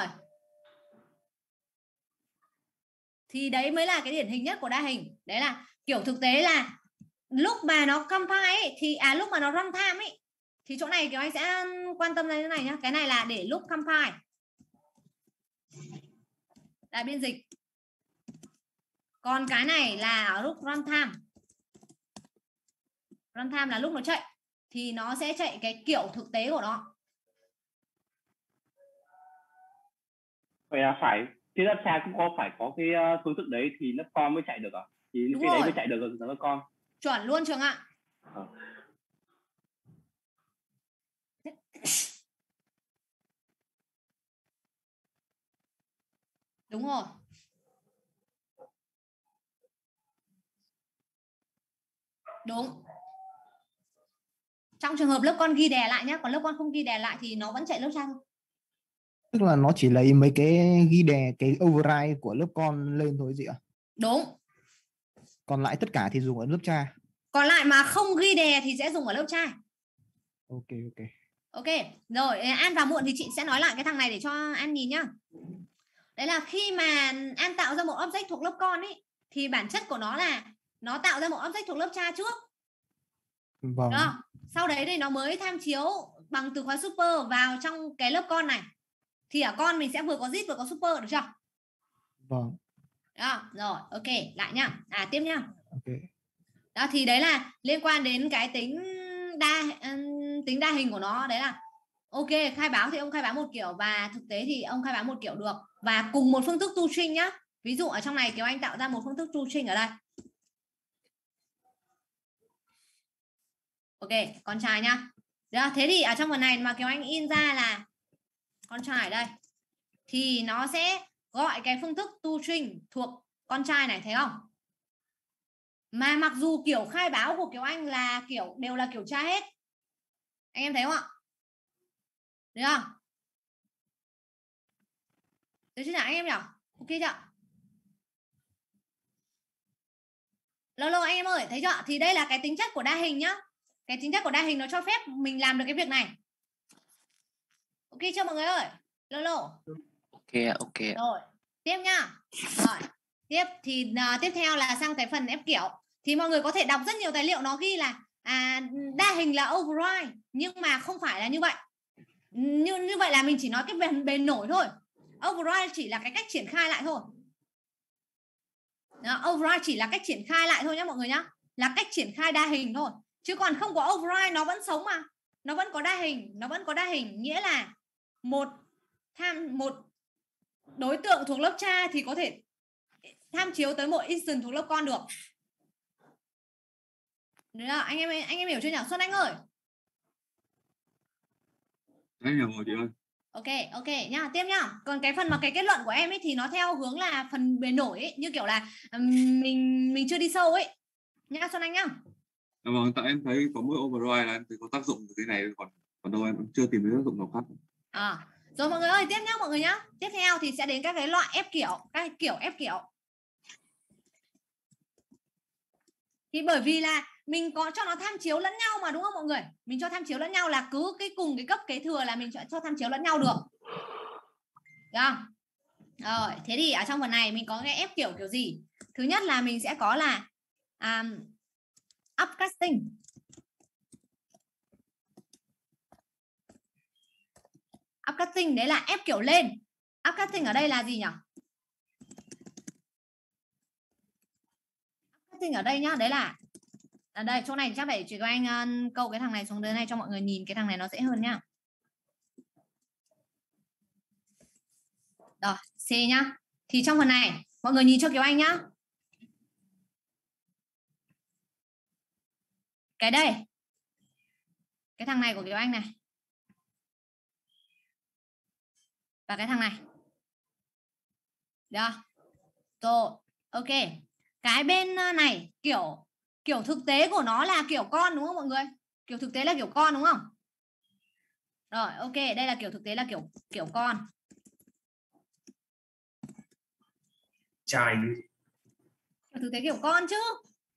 Thì đấy mới là cái điển hình nhất của đa hình. Đấy là kiểu thực tế là lúc mà nó compile ấy, thì lúc mà nó runtime ấy, thì chỗ này Kiều Anh sẽ quan tâm đến cái này nhá. Cái này là để lúc compile. Là biên dịch. Còn cái này là ở lúc runtime. Runtime là lúc nó chạy thì nó sẽ chạy cái kiểu thực tế của nó. Vậy là phải trên lớp cha cũng phải có cái phương thức đấy thì lớp con mới chạy được à? Thì đúng cái rồi. đấy mới chạy được lớp con. Chuẩn luôn Trường ạ. Đúng rồi. Đúng. Trong trường hợp lớp con ghi đè lại nhé, còn lớp con không ghi đè lại thì nó vẫn chạy lớp cha thôi. Tức là nó chỉ lấy mấy cái ghi đè, cái override của lớp con lên thôi gì ạ? Đúng. Còn lại tất cả thì dùng ở lớp cha. Còn lại mà không ghi đè thì sẽ dùng ở lớp cha. Ok. Rồi, An vào muộn thì chị sẽ nói lại cái thằng này để cho An nhìn nhá. Đấy là khi mà An tạo ra một object thuộc lớp con ấy, thì bản chất của nó là nó tạo ra một object thuộc lớp cha trước. Vâng. Đó. Sau đấy thì nó mới tham chiếu bằng từ khóa super vào trong cái lớp con này. Thì ở con mình sẽ vừa có zip vừa có super, được chưa? Vâng. Đó, rồi, ok, lại nhá. Tiếp nhá. Ok. Đó, thì đấy là liên quan đến cái tính đa hình của nó. Đấy là ok, khai báo thì ông khai báo một kiểu và thực tế thì ông khai báo một kiểu được. Và cùng một phương thức toString nhá. Ví dụ ở trong này Kiều Anh tạo ra một phương thức toString ở đây. Ok, con trai nhá. Đó, thế thì ở trong phần này mà Kiều Anh in ra là con trai ở đây, thì nó sẽ gọi cái phương thức toString thuộc con trai này, thấy không? Mà mặc dù kiểu khai báo của Kiều Anh là đều là kiểu trai hết. Anh em thấy không ạ? Được không? Được chưa anh em nhỉ? Ok chưa? Lâu anh em ơi, thấy chưa? Thì đây là cái tính chất của đa hình nhá. Cái tính chất của đa hình nó cho phép mình làm được cái việc này. Ok chưa mọi người ơi? Lâu. Ok. Rồi, tiếp nhá. Rồi, tiếp theo là sang cái phần ép kiểu. Thì mọi người có thể đọc rất nhiều tài liệu nó ghi là đa hình là override, nhưng mà không phải là như vậy. Như vậy là mình chỉ nói cái bề nổi thôi. Override chỉ là cái cách triển khai lại thôi. Đó, override chỉ là cách triển khai lại thôi nhá mọi người nhá. Là cách triển khai đa hình thôi. Chứ còn không có override nó vẫn sống mà. Nó vẫn có đa hình, nghĩa là một đối tượng thuộc lớp cha thì có thể tham chiếu tới một instance thuộc lớp con được. Đấy là anh em hiểu chưa nhỉ? Xuân Anh ơi. Em hiểu rồi chị ơi. Ok nhá, tiếp nhá. Còn cái phần mà cái kết luận của em ấy thì nó theo hướng là phần bề nổi ấy, như kiểu là mình chưa đi sâu ấy. Nhá Xuân Anh nhá. Vâng, tại em thấy có mỗi override là em thấy có tác dụng từ cái này, còn đâu em cũng chưa tìm thấy tác dụng nào khác. Rồi mọi người ơi, tiếp nhá mọi người nhá. Tiếp theo thì sẽ đến các cái loại ép kiểu, các kiểu ép kiểu. Thì bởi vì là mình có cho nó tham chiếu lẫn nhau mà đúng không mọi người? Mình cho tham chiếu lẫn nhau là cứ cùng cái cấp kế thừa là mình cho tham chiếu lẫn nhau được. Được không? Rồi, thế thì ở trong phần này mình có cái ép kiểu gì? Thứ nhất là mình sẽ có là upcasting. Upcasting đấy là ép kiểu lên. Upcasting ở đây là gì nhỉ? Upcasting ở đây nhá, đấy là À đây, chỗ này chắc phải chỉ có anh câu cái thằng này xuống dưới này cho mọi người nhìn cái thằng này nó dễ hơn nhá. Rồi, C nhá. Thì trong phần này mọi người nhìn cho Kiều Anh nhá. Cái đây. Cái thằng này của Kiều Anh này. Và cái thằng này. Được. Rồi, ok. Cái bên này kiểu thực tế của nó là kiểu con đúng không mọi người? Kiểu thực tế là kiểu con đúng không? Rồi, ok, đây là kiểu thực tế là kiểu con. Trai Kiểu thực tế kiểu con chứ.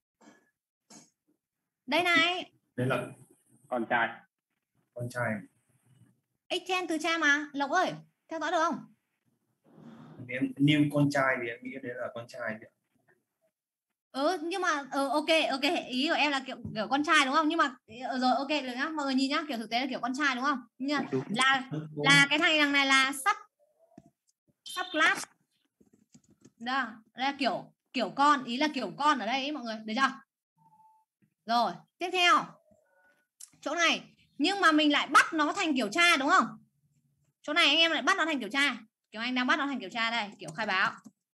Đây này. đây là Con trai. con trai. Extend từ cha mà. Lộc ơi, theo dõi được không? Em new con trai thì em nghĩ đấy là con trai. Nhưng mà ok, ý của em là kiểu con trai đúng không? Nhưng mà rồi ok được nhá, mọi người nhìn nhá, kiểu thực tế là kiểu con trai đúng không? Nhưng là cái thằng này là sub class. Đó, đây là kiểu con, ý là kiểu con ở đây ấy, mọi người, được chưa? Rồi, tiếp theo. Chỗ này nhưng mà mình lại bắt nó thành kiểu cha đúng không? Chỗ này anh em lại bắt nó thành kiểu cha. Kiểu anh đang bắt nó thành kiểu cha đây, kiểu khai báo.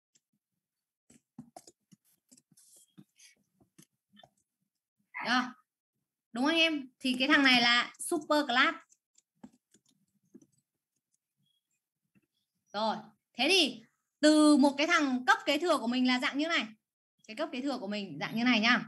Đó. Đúng anh em? Thì cái thằng này là super class. Rồi, thế thì từ một cái thằng cấp kế thừa của mình là dạng như này. Cái cấp kế thừa của mình dạng như này nhá.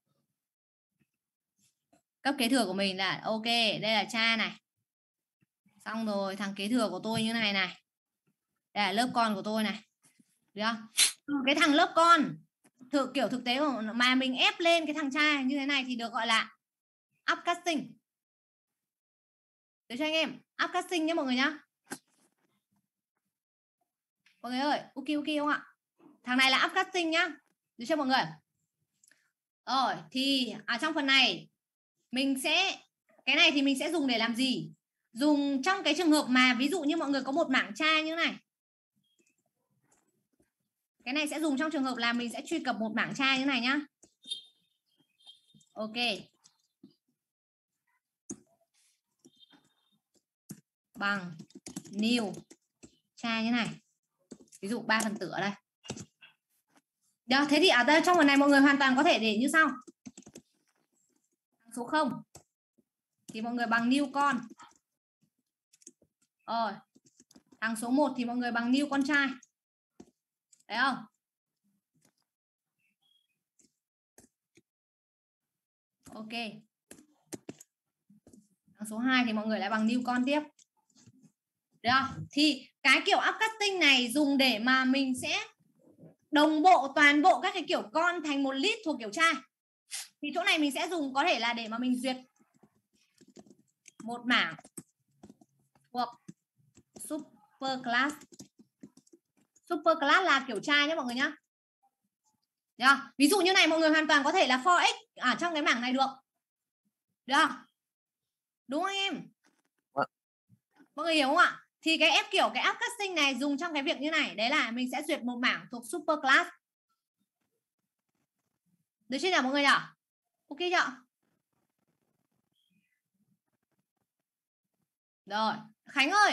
Cấp kế thừa của mình là ok, đây là cha này. Xong rồi thằng kế thừa của tôi như này này. Đây là lớp con của tôi này. Được không? Cái thằng lớp con kiểu thực tế mà mình ép lên cái thằng cha như thế này thì được gọi là upcasting. Được cho anh em, upcasting nhé mọi người nhá. Mọi người ơi, ok không ạ? Thằng này là upcasting nhá. Được chưa mọi người? Rồi, thì ở trong phần này mình sẽ, cái này thì mình sẽ dùng để làm gì? Dùng trong cái trường hợp mà ví dụ như mọi người có một mảng cha như thế này. Cái này sẽ dùng trong trường hợp là mình sẽ truy cập một mảng cha như thế này nhá. Ok. Bằng new cha như này. Ví dụ 3 phần tử ở đây. Đó, thế thì ở đây trong phần này mọi người hoàn toàn có thể để như sau. Số 0 thì mọi người bằng new con. Rồi. Thằng số 1 thì mọi người bằng new con trai. Thấy không? Ok. Thằng số 2 thì mọi người lại bằng new con tiếp. Được không? Thì cái kiểu upcasting này dùng để mà mình sẽ đồng bộ toàn bộ các cái kiểu con thành một list thuộc kiểu cha. Thì chỗ này mình sẽ dùng có thể là để mà mình duyệt một mảng thuộc superclass. Superclass là kiểu cha nhé mọi người nhá. Được không? Ví dụ như này mọi người hoàn toàn có thể là for x ở trong cái mảng này được. Được không? Đúng không anh em? Mọi người hiểu không ạ? Thì cái kiểu cái upcasting này dùng trong cái việc như này, đấy là mình sẽ duyệt một mảng thuộc superclass. Được chưa nào mọi người nhỉ? Ok chưa? Rồi, Khánh ơi.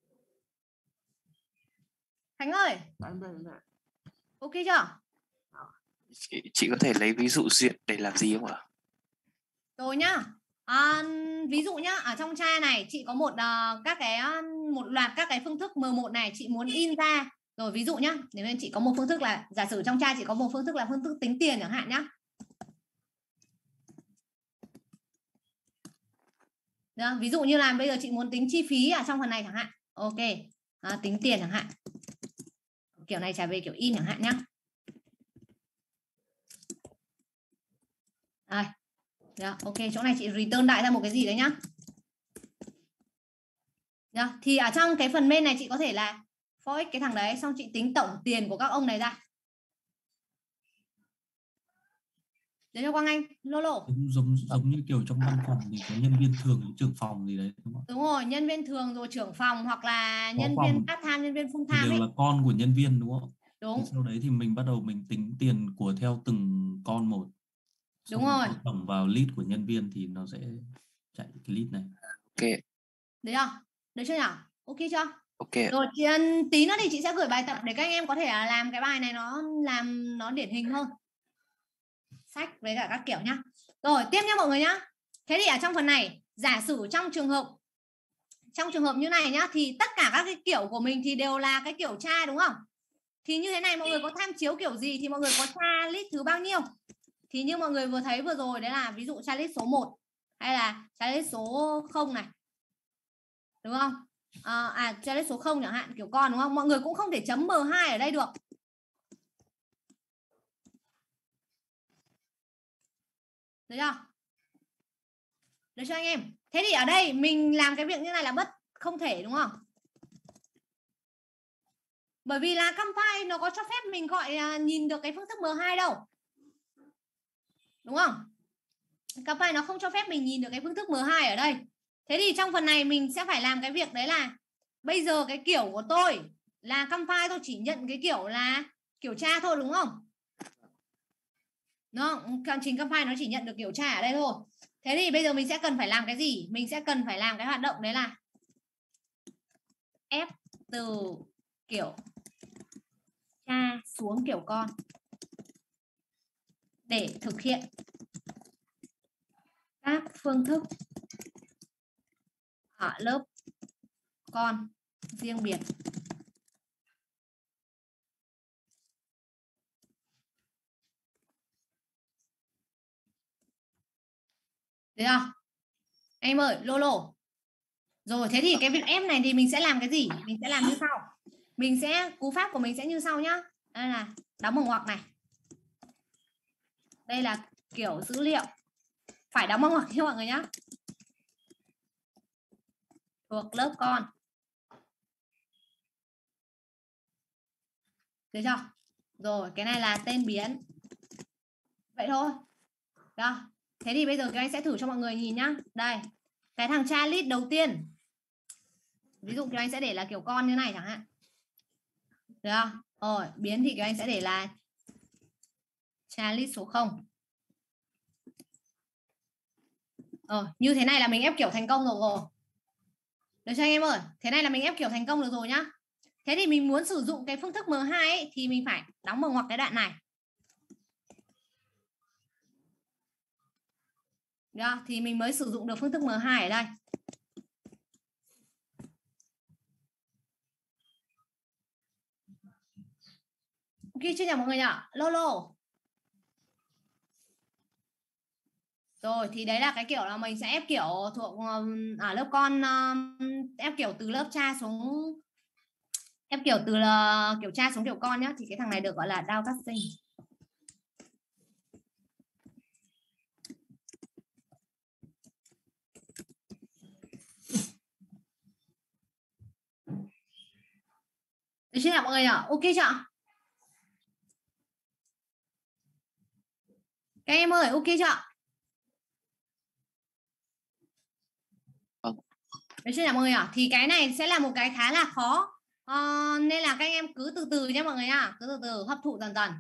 Khánh ơi. Ok chưa? Chị có thể lấy ví dụ duyệt để làm gì không ạ? Rồi nhá. Ví dụ nhá, ở trong cha này chị có một loạt các cái phương thức M1 này chị muốn in ra. Rồi ví dụ nhá, nếu nên chị có một phương thức là, giả sử trong cha chị có một phương thức là phương thức tính tiền chẳng hạn nhá. Được, ví dụ như là bây giờ chị muốn tính chi phí ở trong phần này chẳng hạn. Ok, tính tiền chẳng hạn. Kiểu này trả về kiểu in chẳng hạn nhá. Đây. Được, ok, chỗ này chị return đại ra một cái gì đấy nhá. Được, thì ở trong cái phần main này chị có thể là for x cái thằng đấy, xong chị tính tổng tiền của các ông này ra. Đấy cho Quang Anh, Lolo. Giống như kiểu trong văn phòng thì có nhân viên thường, trưởng phòng gì đấy đúng không? Đúng rồi, nhân viên thường rồi trưởng phòng hoặc là nhân viên part time, nhân viên full time đều ấy. là con của nhân viên đúng không? Đúng. Thì sau đấy thì mình bắt đầu mình tính tiền của theo từng con một. Đúng rồi. Tổng vào lead của nhân viên thì nó sẽ chạy cái lead này. Ok. Được chưa? Được chưa nhỉ? Ok chưa? Ok. Rồi tí nữa thì chị sẽ gửi bài tập để các anh em có thể làm cái bài này nó điển hình hơn. Sách với cả các kiểu nhá. Rồi tiếp nha mọi người nhá. Thế thì ở trong phần này giả sử trong trường hợp như này nhá, thì tất cả các cái kiểu của mình thì đều là cái kiểu tra đúng không? Thì như thế này mọi người có tham chiếu kiểu gì thì mọi người có tra list thứ bao nhiêu? Thì như mọi người vừa thấy vừa rồi đấy là ví dụ tra list số 1 hay là tra list số 0 này. Đúng không? Tra list số 0 chẳng hạn kiểu con đúng không? Mọi người cũng không thể chấm M2 ở đây được. Được chưa? Được chưa anh em? Thế thì ở đây mình làm cái việc như này là không thể đúng không? Bởi vì là compile nó có cho phép mình gọi nhìn được cái phương thức M2 đâu. Đúng không? Compile nó không cho phép mình nhìn được cái phương thức M2 ở đây. Thế thì trong phần này mình sẽ phải làm cái việc đấy là bây giờ cái kiểu của tôi là compile tôi chỉ nhận cái kiểu là kiểu tra thôi đúng không? Đúng không? Trình compile nó chỉ nhận được kiểu tra ở đây thôi. Thế thì bây giờ mình sẽ cần phải làm cái gì? Mình sẽ cần phải làm cái hoạt động đấy là ép từ kiểu tra xuống kiểu con để thực hiện các phương thức ở lớp con riêng biệt. Được không? Em ơi, Lolo. Rồi, thế thì cái việc ép này thì mình sẽ làm cái gì? Mình sẽ làm như sau. Mình sẽ, cú pháp của mình sẽ như sau nhá. Đây là đóng bằng ngoặc này. Đây là kiểu dữ liệu. Phải đóng bằng ngoặc nha mọi người nhá. Thuộc lớp con. Được chưa? Rồi, cái này là tên biến. Vậy thôi. Đó. Thế thì bây giờ các anh sẽ thử cho mọi người nhìn nhá. Đây. Cái thằng tra list đầu tiên. Ví dụ các anh sẽ để là kiểu con như này chẳng hạn. Được không? Rồi, biến thì các anh sẽ để là tra list số 0. Như thế này là mình ép kiểu thành công rồi. Được chưa anh em ơi? Thế này là mình ép kiểu thành công được rồi nhá. Thế thì mình muốn sử dụng cái phương thức M2 ấy, thì mình phải đóng bằng ngoặc cái đoạn này. Được, thì mình mới sử dụng được phương thức M2 ở đây. Ok chưa nhỉ mọi người nhỉ? Lolo. Rồi thì đấy là cái kiểu là mình sẽ ép kiểu thuộc ở lớp con, ép kiểu từ lớp cha xuống, ép kiểu từ kiểu cha xuống kiểu con nhá. Thì cái thằng này được gọi là downcasting. Được chưa nào mọi người nhỉ? Ok chưa? Các em ơi, ok chưa? Được chưa nào mọi người nhỉ? Thì cái này sẽ là một cái khá là khó. Nên là các anh em cứ từ từ nhé mọi người nhá. Cứ từ từ hấp thụ dần dần.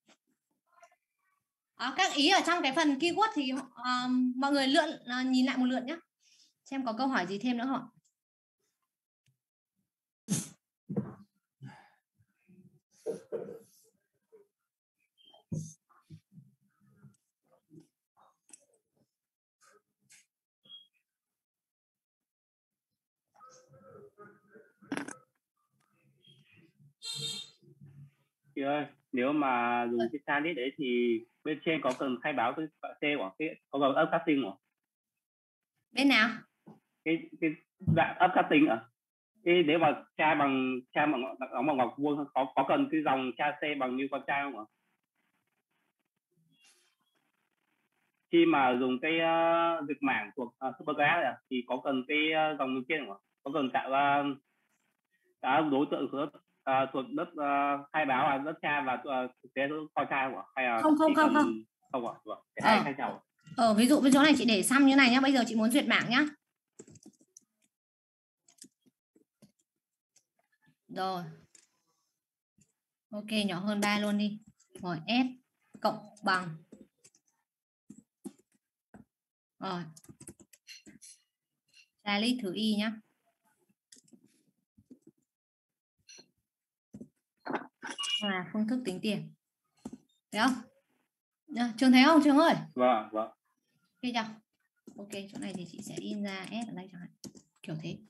Các ý ở trong cái phần keyword thì mọi người nhìn lại một lượt nhé. Xem có câu hỏi gì thêm nữa không? Chị ơi, nếu mà dùng cái tra list đấy thì bên trên có cần khai báo cái C của cái có cần upcasting không? Bên nào? Cái dạng upcasting cái nếu mà tra bằng đóng bằng ngoặc vuông có cần cái dòng tra C bằng như con tra không ạ? Khi mà dùng cái dịch mảng thuộc Supergraph thì có cần cái dòng bên trên không ạ? Có cần tạo ra đối tượng thuộc lớp khai báo là lớp tra và thực tế coi tra không ạ? Hay là không ạ? Cái hai khác nhau. Ví dụ bên chỗ này chị để xăm như này nhá. Bây giờ chị muốn duyệt mảng nhá. Rồi. Ok, nhỏ hơn 3 luôn đi. Rồi S cộng bằng Rồi. Charlie thử Y nhá. Phương thức tính tiền. Thấy không? Trường thấy không Trường ơi? Vâng. Ok chưa? Ok, chỗ này thì chị sẽ in ra S ở đây chẳng hạn. Kiểu thế.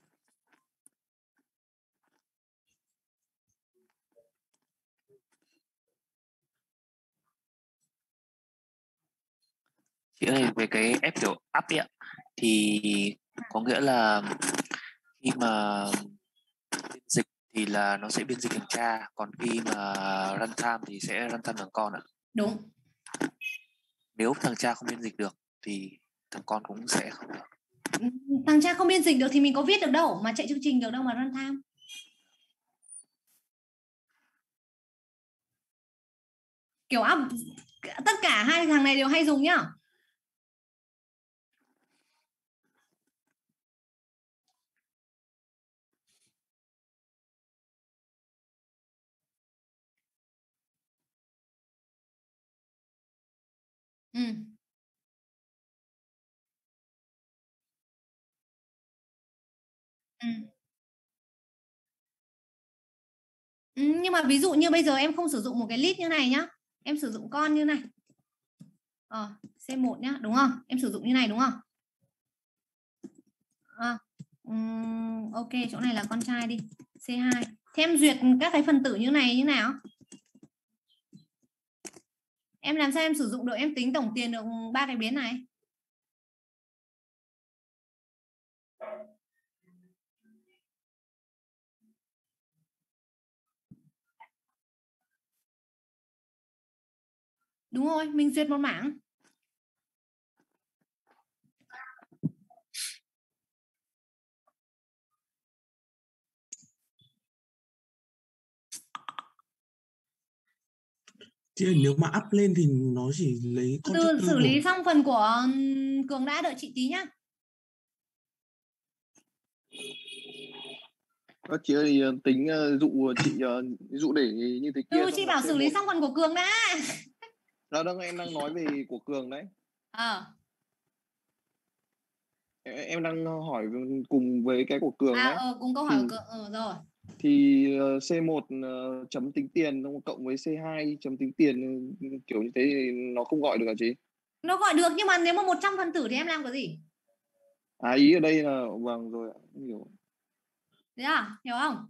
Chị ơi, về cái ép kiểu up ấy ạ, thì có nghĩa là khi mà biên dịch thì là nó sẽ biên dịch bằng cha, còn khi mà runtime thì sẽ runtime bằng con ạ. Đúng. Nếu thằng cha không biên dịch được thì thằng con cũng sẽ không được. Thằng cha không biên dịch được thì mình có viết được đâu, mà chạy chương trình được đâu mà runtime. Kiểu up, tất cả hai thằng này đều hay dùng nhá. Nhưng mà ví dụ như bây giờ em không sử dụng một cái list như này nhá, em sử dụng con như này, C1 nhá, đúng không? Em sử dụng như này đúng không? Ok, chỗ này là con trai đi, C2. Thế em duyệt các cái phần tử như này như nào? Em làm sao em sử dụng được, em tính tổng tiền được 3 cái biến này? Đúng rồi, mình duyệt một mảng. Chị nếu mà up lên thì nó chỉ lấy con Từ xử lý xong phần của Cường đã, đợi chị tí nhá. Chị ơi, tính dụ chị dụ để như thế kia. Chị bảo xử lý xong phần của Cường đã. Em đang nói về của Cường đấy. Em đang hỏi cùng với cái của Cường đấy. Cùng câu hỏi của Cường rồi. Thì C1 chấm tính tiền cộng với C2 chấm tính tiền kiểu như thế thì nó không gọi được hả chị? Nó gọi được, nhưng mà nếu mà 100 phần tử thì em làm cái gì? Ý ở đây là vâng rồi ạ, hiểu. Thế à, hiểu không?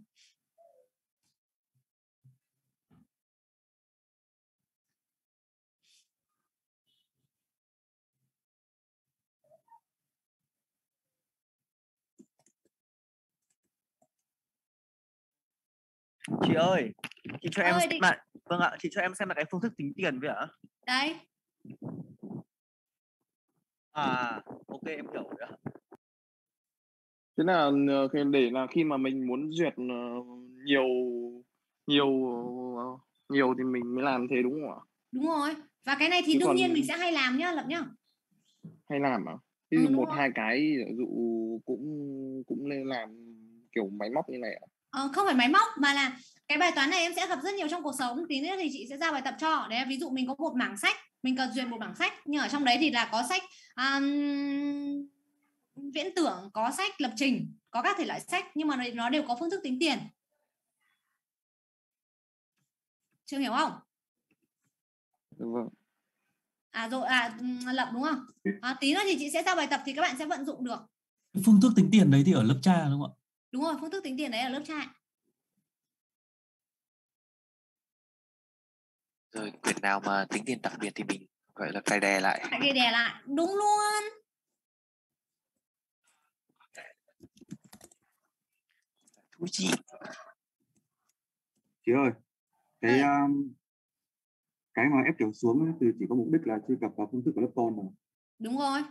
Chị ơi, chị cho em xem lại. Vâng ạ, chị cho em xem lại cái phương thức tính tiền vậy ạ. Đây. Ok, em hiểu rồi ạ. Thế là để là khi mà mình muốn duyệt nhiều thì mình mới làm thế đúng không ạ? Đúng rồi. Và cái này thì chứ đương còn... nhiên mình sẽ hay làm nhá, Lập nhá. Hay làm à? Ví dụ 1-2 cái dụ cũng nên làm kiểu máy móc như này ạ? Không phải máy móc, mà là cái bài toán này em sẽ gặp rất nhiều trong cuộc sống. Tí nữa thì chị sẽ ra bài tập cho. Đấy, ví dụ mình có một bảng sách, mình cần duyệt một bảng sách, nhưng ở trong đấy thì là có sách viễn tưởng, có sách lập trình, có các thể loại sách, nhưng mà nó đều có phương thức tính tiền. Chưa hiểu không? Vâng. Lập đúng không? Tí nữa thì chị sẽ ra bài tập thì các bạn sẽ vận dụng được. Phương thức tính tiền đấy thì ở lớp cha đúng không ạ? Đúng rồi, phương thức tính tiền đấy ở lớp cha. Rồi quyển nào mà tính tiền đặc biệt thì mình gọi là cài đè lại. Cài đè lại, đúng luôn. Thú chị. Chị ơi, cái mà ép kiểu xuống ấy, thì chỉ có mục đích là truy cập vào phương thức của lớp con mà. Đúng rồi.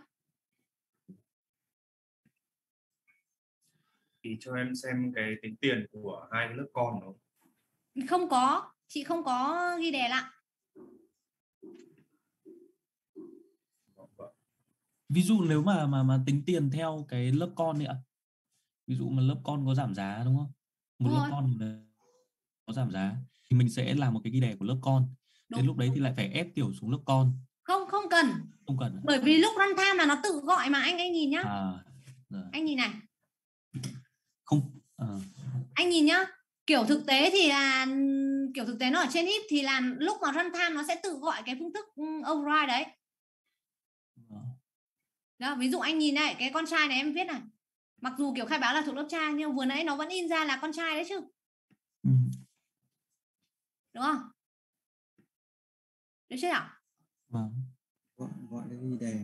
Thì cho em xem cái tính tiền của hai lớp con đó. Không có, chị không có ghi đè lại. Ví dụ nếu mà tính tiền theo cái lớp con ấy ạ. Ví dụ mà lớp con có giảm giá đúng không? Một lớp con có giảm giá thì mình sẽ làm một cái ghi đè của lớp con. Đến lúc đấy thì lại phải ép tiểu xuống lớp con. Không cần. Không cần. Bởi vì lúc runtime là nó tự gọi mà anh nhìn nhá. Rồi. Anh nhìn này. Không. Anh nhìn nhá. Kiểu thực tế thì là kiểu thực tế nó ở trên if thì là lúc mà runtime nó sẽ tự gọi cái phương thức override đấy. Đó, ví dụ anh nhìn này, cái con trai này em viết này. Mặc dù kiểu khai báo là thuộc lớp cha nhưng vừa nãy nó vẫn in ra là con trai đấy chứ. Đúng không? Được chưa ạ? Vâng. Gọi là ghi đề.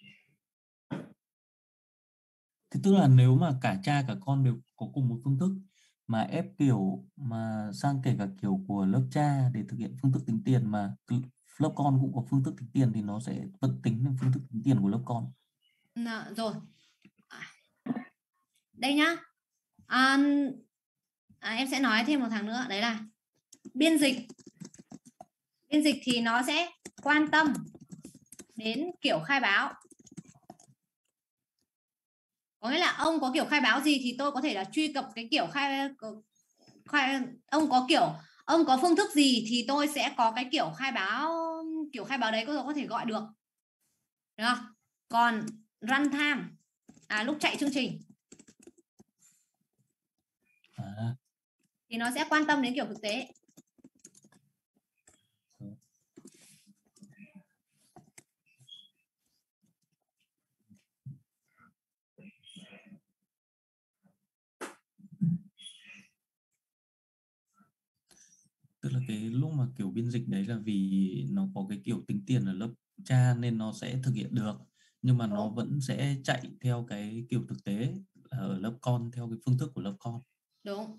Thế tức là nếu mà cả cha cả con đều có cùng một phương thức mà ép kiểu mà sang kể cả kiểu của lớp cha để thực hiện phương thức tính tiền mà lớp con cũng có phương thức tính tiền thì nó sẽ vẫn tính lên phương thức tính tiền của lớp con. Rồi. Đây nhá. Em sẽ nói thêm một thằng nữa, đấy là biên dịch. Biên dịch thì nó sẽ quan tâm đến kiểu khai báo. Có nghĩa là ông có kiểu khai báo gì thì tôi có thể là truy cập cái kiểu ông có phương thức gì thì tôi sẽ có cái kiểu khai báo đấy tôi có thể gọi được. Được không? Còn runtime lúc chạy chương trình thì nó sẽ quan tâm đến kiểu thực tế. Tức là cái lúc mà kiểu biên dịch đấy là vì nó có cái kiểu tính tiền ở lớp cha nên nó sẽ thực hiện được, nhưng mà nó vẫn sẽ chạy theo cái kiểu thực tế ở lớp con theo cái phương thức của lớp con. Đúng.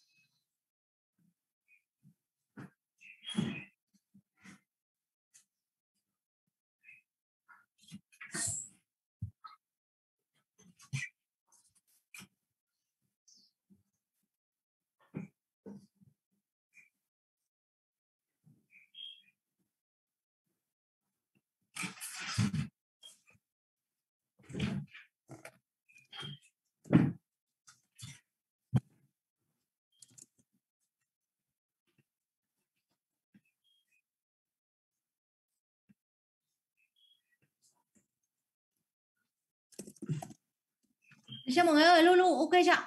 Được chưa mọi người ơi? Lulu ok chưa?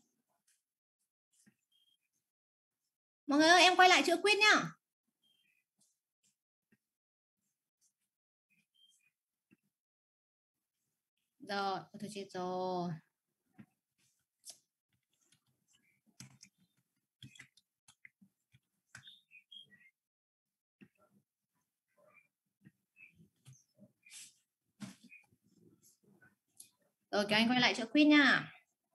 Mọi người ơi, em quay lại chữ quiz nhá. Rồi, thôi chết rồi. Rồi, các anh quay lại chữ quiz nha.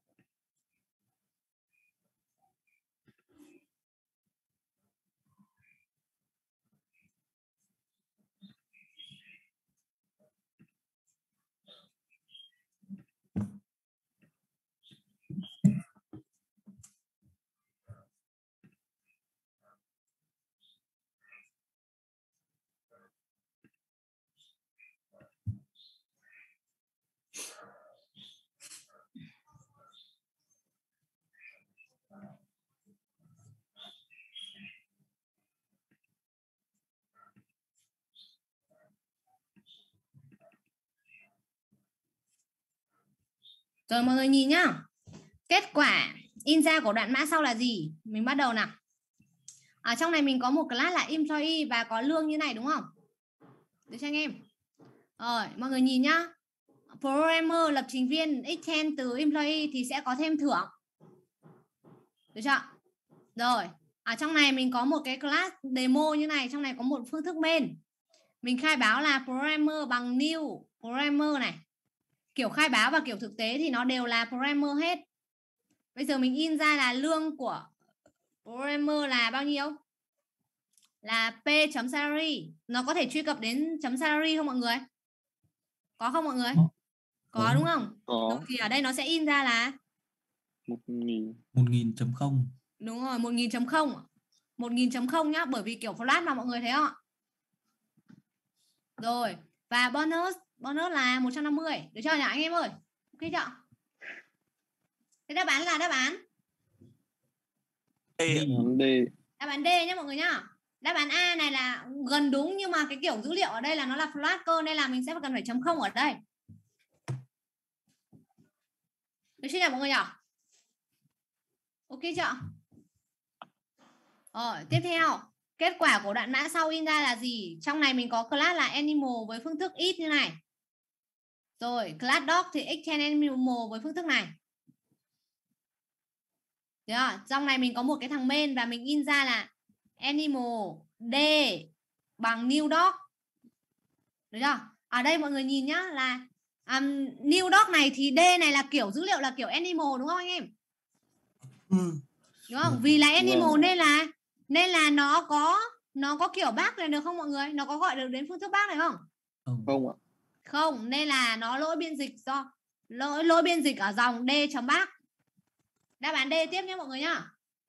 Rồi mọi người nhìn nhá. Kết quả in ra của đoạn mã sau là gì? Mình bắt đầu nào. Ở trong này mình có một class là employee và có lương như này đúng không? Được cho anh em. Rồi, mọi người nhìn nhá. Programmer lập trình viên extend từ employee thì sẽ có thêm thưởng. Được chưa? Rồi, ở trong này mình có một cái class demo như này, trong này có một phương thức main. Mình khai báo là programmer bằng new programmer này. Kiểu khai báo và kiểu thực tế thì nó đều là programmer hết. Bây giờ mình in ra là lương của programmer là bao nhiêu? Là p.salary. Nó có thể truy cập đến .salary không mọi người? Có không mọi người? Có đúng không? Có. Thì ở đây nó sẽ in ra là 1000.0. Đúng rồi, 1000.0. 1000.0 nhá, bởi vì kiểu flash mà mọi người thấy không ạ? Rồi, và bonus là 150. Được chưa nhỉ anh em ơi? Ok chưa? Thế đáp án là đáp án D. Đáp án D nhá mọi người nhá. D Đáp án A này là gần đúng, nhưng mà cái kiểu dữ liệu ở đây là nó là flat cơ, nên là mình sẽ cần phải chấm không ở đây. Được chưa nhỉ mọi người nhỉ? Ok chưa? Tiếp theo, kết quả của đoạn mã sau in ra là gì? Trong này mình có class là animal với phương thức is như này. Rồi, class dog thì extend animal với phương thức này. Được chưa? Trong này mình có một cái thằng main và mình in ra là animal d bằng new dog. Được chưa? Ở đây mọi người nhìn nhá là new dog này thì d này là kiểu dữ liệu là kiểu animal đúng không anh em? Đúng không? Vì là animal nên là nó có kiểu bác này được không mọi người? Nó có gọi được đến phương thức bác này không? Không ạ. Không, nên là nó lỗi biên dịch do lỗi biên dịch ở dòng d chấm bác. Đáp án D tiếp nhé mọi người nhá.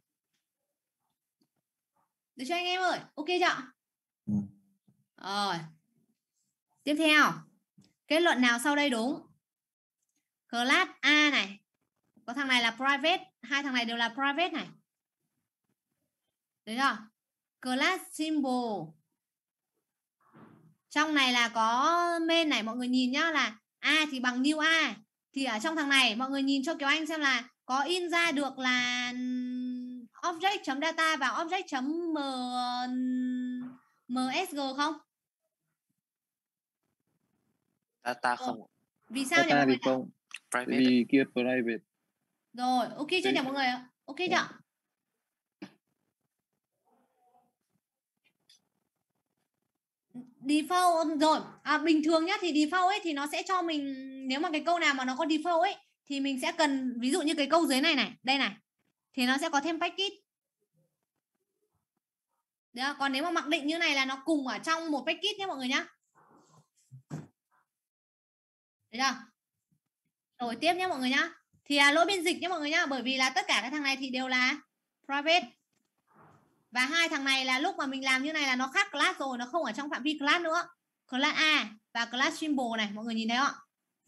Được chưa anh em ơi? Ok chưa? Rồi. Tiếp theo, kết luận nào sau đây đúng? Class A này, có thằng này là private, hai thằng này đều là private này. Được chưa? Class symbol, trong này là có main này, mọi người nhìn nhá là A thì bằng new A. Thì ở trong thằng này mọi người nhìn cho Kiều Anh xem là có in ra được là object.data và object.msg không? Data không. Vì sao nhỉ Data mọi người? thì không. Private. Vì kia private. Rồi, ok chưa nhỉ mọi người? Ok chưa? Default rồi. Bình thường nhá thì default ấy thì nó sẽ cho mình, nếu mà cái câu nào mà nó có default ấy thì mình sẽ cần, ví dụ như cái câu dưới này này, đây này, thì nó sẽ có thêm package. Được, còn nếu mà mặc định như này là nó cùng ở trong một package nhé mọi người nhá. Được chưa? Rồi tiếp nhé mọi người nhá. Thì lỗi biên dịch nhé mọi người nhá, bởi vì là tất cả các thằng này thì đều là private. Và hai thằng này là lúc mà mình làm như này là nó khác class rồi, nó không ở trong phạm vi class nữa. Class A và class symbol này, mọi người nhìn thấy không?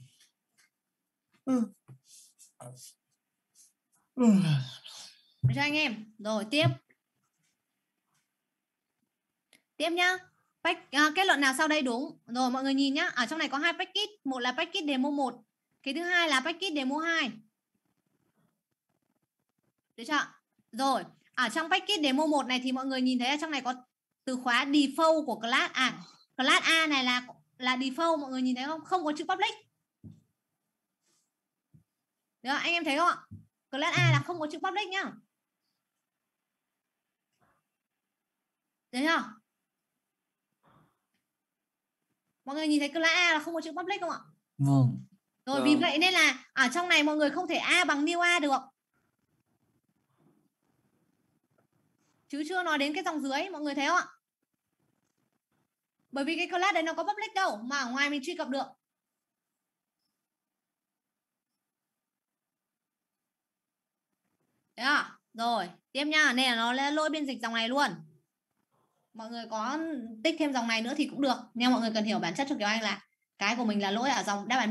Được cho anh em. Rồi tiếp. Tiếp nhá. Kết luận nào sau đây đúng? Rồi mọi người nhìn nhá, ở trong này có hai package, một là package demo 1, cái thứ hai là package demo 2. Được chưa? Rồi, ở trong package demo 1 này thì mọi người nhìn thấy ở trong này có từ khóa default của class class A này là default, mọi người nhìn thấy không? Không có chữ public. Được không? Anh em thấy không ạ? Class A là không có chữ public nhá. Được chưa? Mọi người nhìn thấy class A là không có chữ public không ạ? Vâng. Rồi vì vậy nên là ở trong này mọi người không thể A bằng new A được. Chứ chưa nói đến cái dòng dưới, mọi người thấy không ạ? Bởi vì cái class đấy nó có public đâu mà ở ngoài mình truy cập được. Đấy à? Rồi, tiếp nha, nên là nó lỗi biên dịch dòng này luôn. Mọi người có tích thêm dòng này nữa thì cũng được, nhưng mọi người cần hiểu bản chất cho Kiều Anh là cái của mình là lỗi ở dòng đáp án B.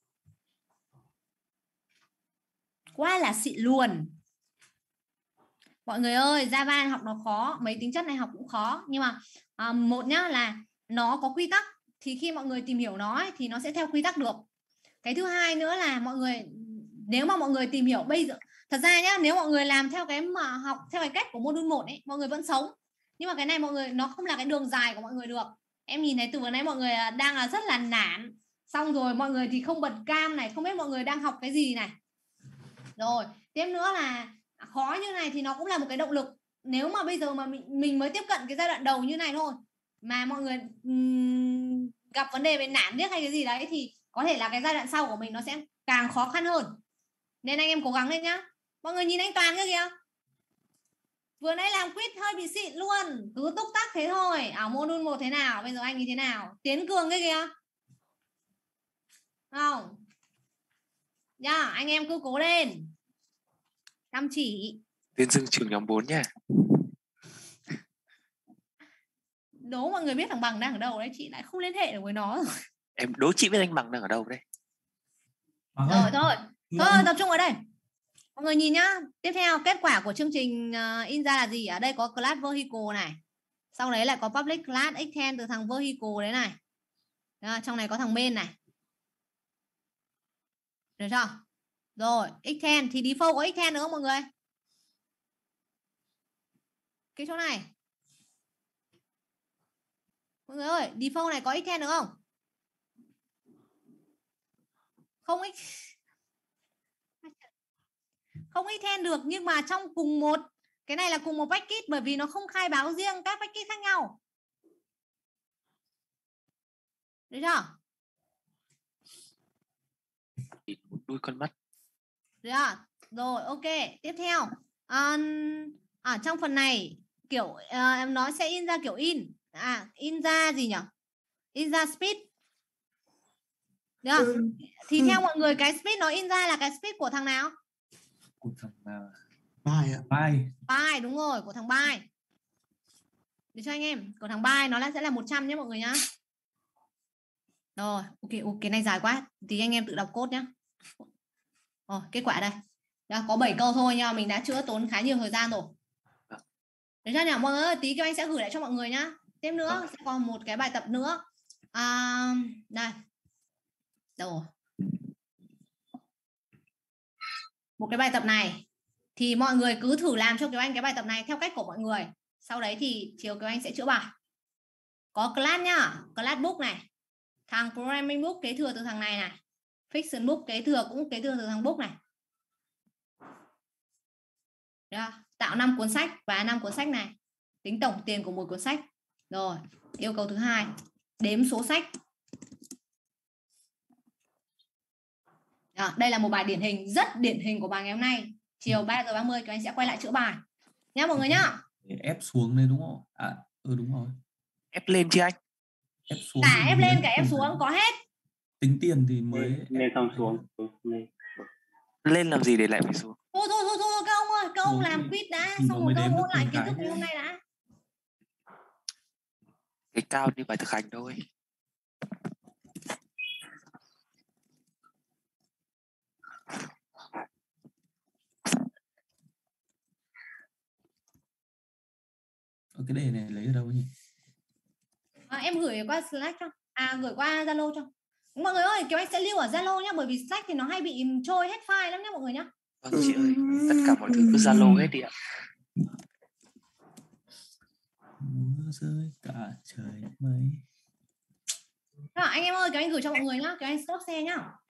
Quá là xịn luôn. Mọi người ơi, Java học nó khó, mấy tính chất này học cũng khó, nhưng mà một nhá là nó có quy tắc, thì khi mọi người tìm hiểu nó ấy, thì nó sẽ theo quy tắc được. Cái thứ hai nữa là mọi người, nếu mà mọi người tìm hiểu bây giờ, thật ra nhá, nếu mọi người làm theo cái mà học theo cái cách của module 1 ấy, mọi người vẫn sống. Nhưng mà cái này mọi người, nó không là cái đường dài của mọi người được. Em nhìn thấy từ vừa nãy mọi người đang là rất là nản. Xong rồi mọi người thì không bật cam này, không biết mọi người đang học cái gì này. Rồi, tiếp nữa là khó như này thì nó cũng là một cái động lực. Nếu mà bây giờ mà mình mới tiếp cận cái giai đoạn đầu như này thôi, mà mọi người gặp vấn đề về nản biết hay cái gì đấy, thì có thể là cái giai đoạn sau của mình nó sẽ càng khó khăn hơn. Nên anh em cố gắng lên nhá. Mọi người nhìn anh Toàn kia kìa, vừa nãy làm quiz hơi bị xịn luôn, cứ túc tắc thế thôi. Ở module 1 thế nào, bây giờ anh ấy thế nào? Tiến Cường kia kìa, không nha, anh em cứ cố lên, chăm chỉ. Tuyên Dương trưởng nhóm 4 nha. Đố mọi người biết thằng Bằng đang ở đâu đấy, chị lại không liên hệ được với nó rồi. Em đố chị biết anh Bằng đang ở đâu đây. Rồi thôi tập trung ở đây. Mọi người nhìn nhá. Tiếp theo kết quả của chương trình in ra là gì? Ở đây có class vehicle này, Sau đấy lại có public class x10 từ thằng vehicle đấy này. Đó, trong này có thằng main này. Được chưa? Rồi, x10 thì default có x10 nữa không mọi người? Cái chỗ này. Mọi người ơi, default này có x10 nữa không? Không x10 được, nhưng mà trong cùng một, cái này là cùng một package, bởi vì nó không khai báo riêng các package khác nhau. Được chưa? Đuôi con mắt. Được chưa? Rồi, ok. Tiếp theo, ở trong phần này kiểu nó sẽ in ra kiểu in ra gì nhỉ? In ra speed. Được không? Thì theo mọi người cái speed nó in ra là cái speed của thằng nào? Của thằng nào? Bài ạ. Bài, đúng rồi, của thằng bài. Để cho anh em, của thằng bài nó sẽ là 100 nhé mọi người nhá. Rồi, ok, cái này dài quá. Thì anh em tự đọc code nhá. Rồi, kết quả đây. Đó, có 7 câu thôi nha, mình đã chữa tốn khá nhiều thời gian rồi. Đấy ra nào mọi người ơi, tí các anh sẽ gửi lại cho mọi người nhá. Tiếp nữa sẽ còn một cái bài tập nữa. Đây. Đâu? Một cái bài tập này thì mọi người cứ thử làm cho Kiều Anh cái bài tập này theo cách của mọi người. Sau đấy thì chiều Kiều Anh sẽ chữa bài. Có class nhá, class book này. Thằng programming book kế thừa từ thằng này này. Fiction book kế thừa cũng kế thừa từ thằng book này. Được. Tạo 5 cuốn sách và 5 cuốn sách này. Tính tổng tiền của một cuốn sách. Rồi, yêu cầu thứ hai, đếm số sách. Đó, đây là một bài điển hình, rất điển hình của bài ngày hôm nay. Chiều 3:30 các anh sẽ quay lại chữa bài. Nhá mọi người nhá. Để ép xuống đây đúng không? Đúng rồi. Ép lên chứ anh? Ép xuống. Cả ép lên cả ép xuống có hết. Tính tiền thì mới lên xong xuống. Lên làm gì để lại phải xuống? Thôi các ông ơi, các ông làm quiz đã, xong rồi các ông ôn lại kiến thức ngày hôm nay đã. Cái cao như bài thực hành thôi. Cái đề này lấy ở đâu nhỉ? Em gửi qua Slack cho. Gửi qua Zalo cho. Mọi người ơi, Kiều Anh sẽ lưu ở Zalo nhá, bởi vì Slack thì nó hay bị trôi hết file lắm nhá mọi người nhá. Vâng chị ơi, tất cả mọi thứ cứ Zalo hết đi ạ. Mưa rơi cả trời mây. Anh em ơi, Kiều Anh gửi cho mọi người nhá, Kiều Anh stop share nhá.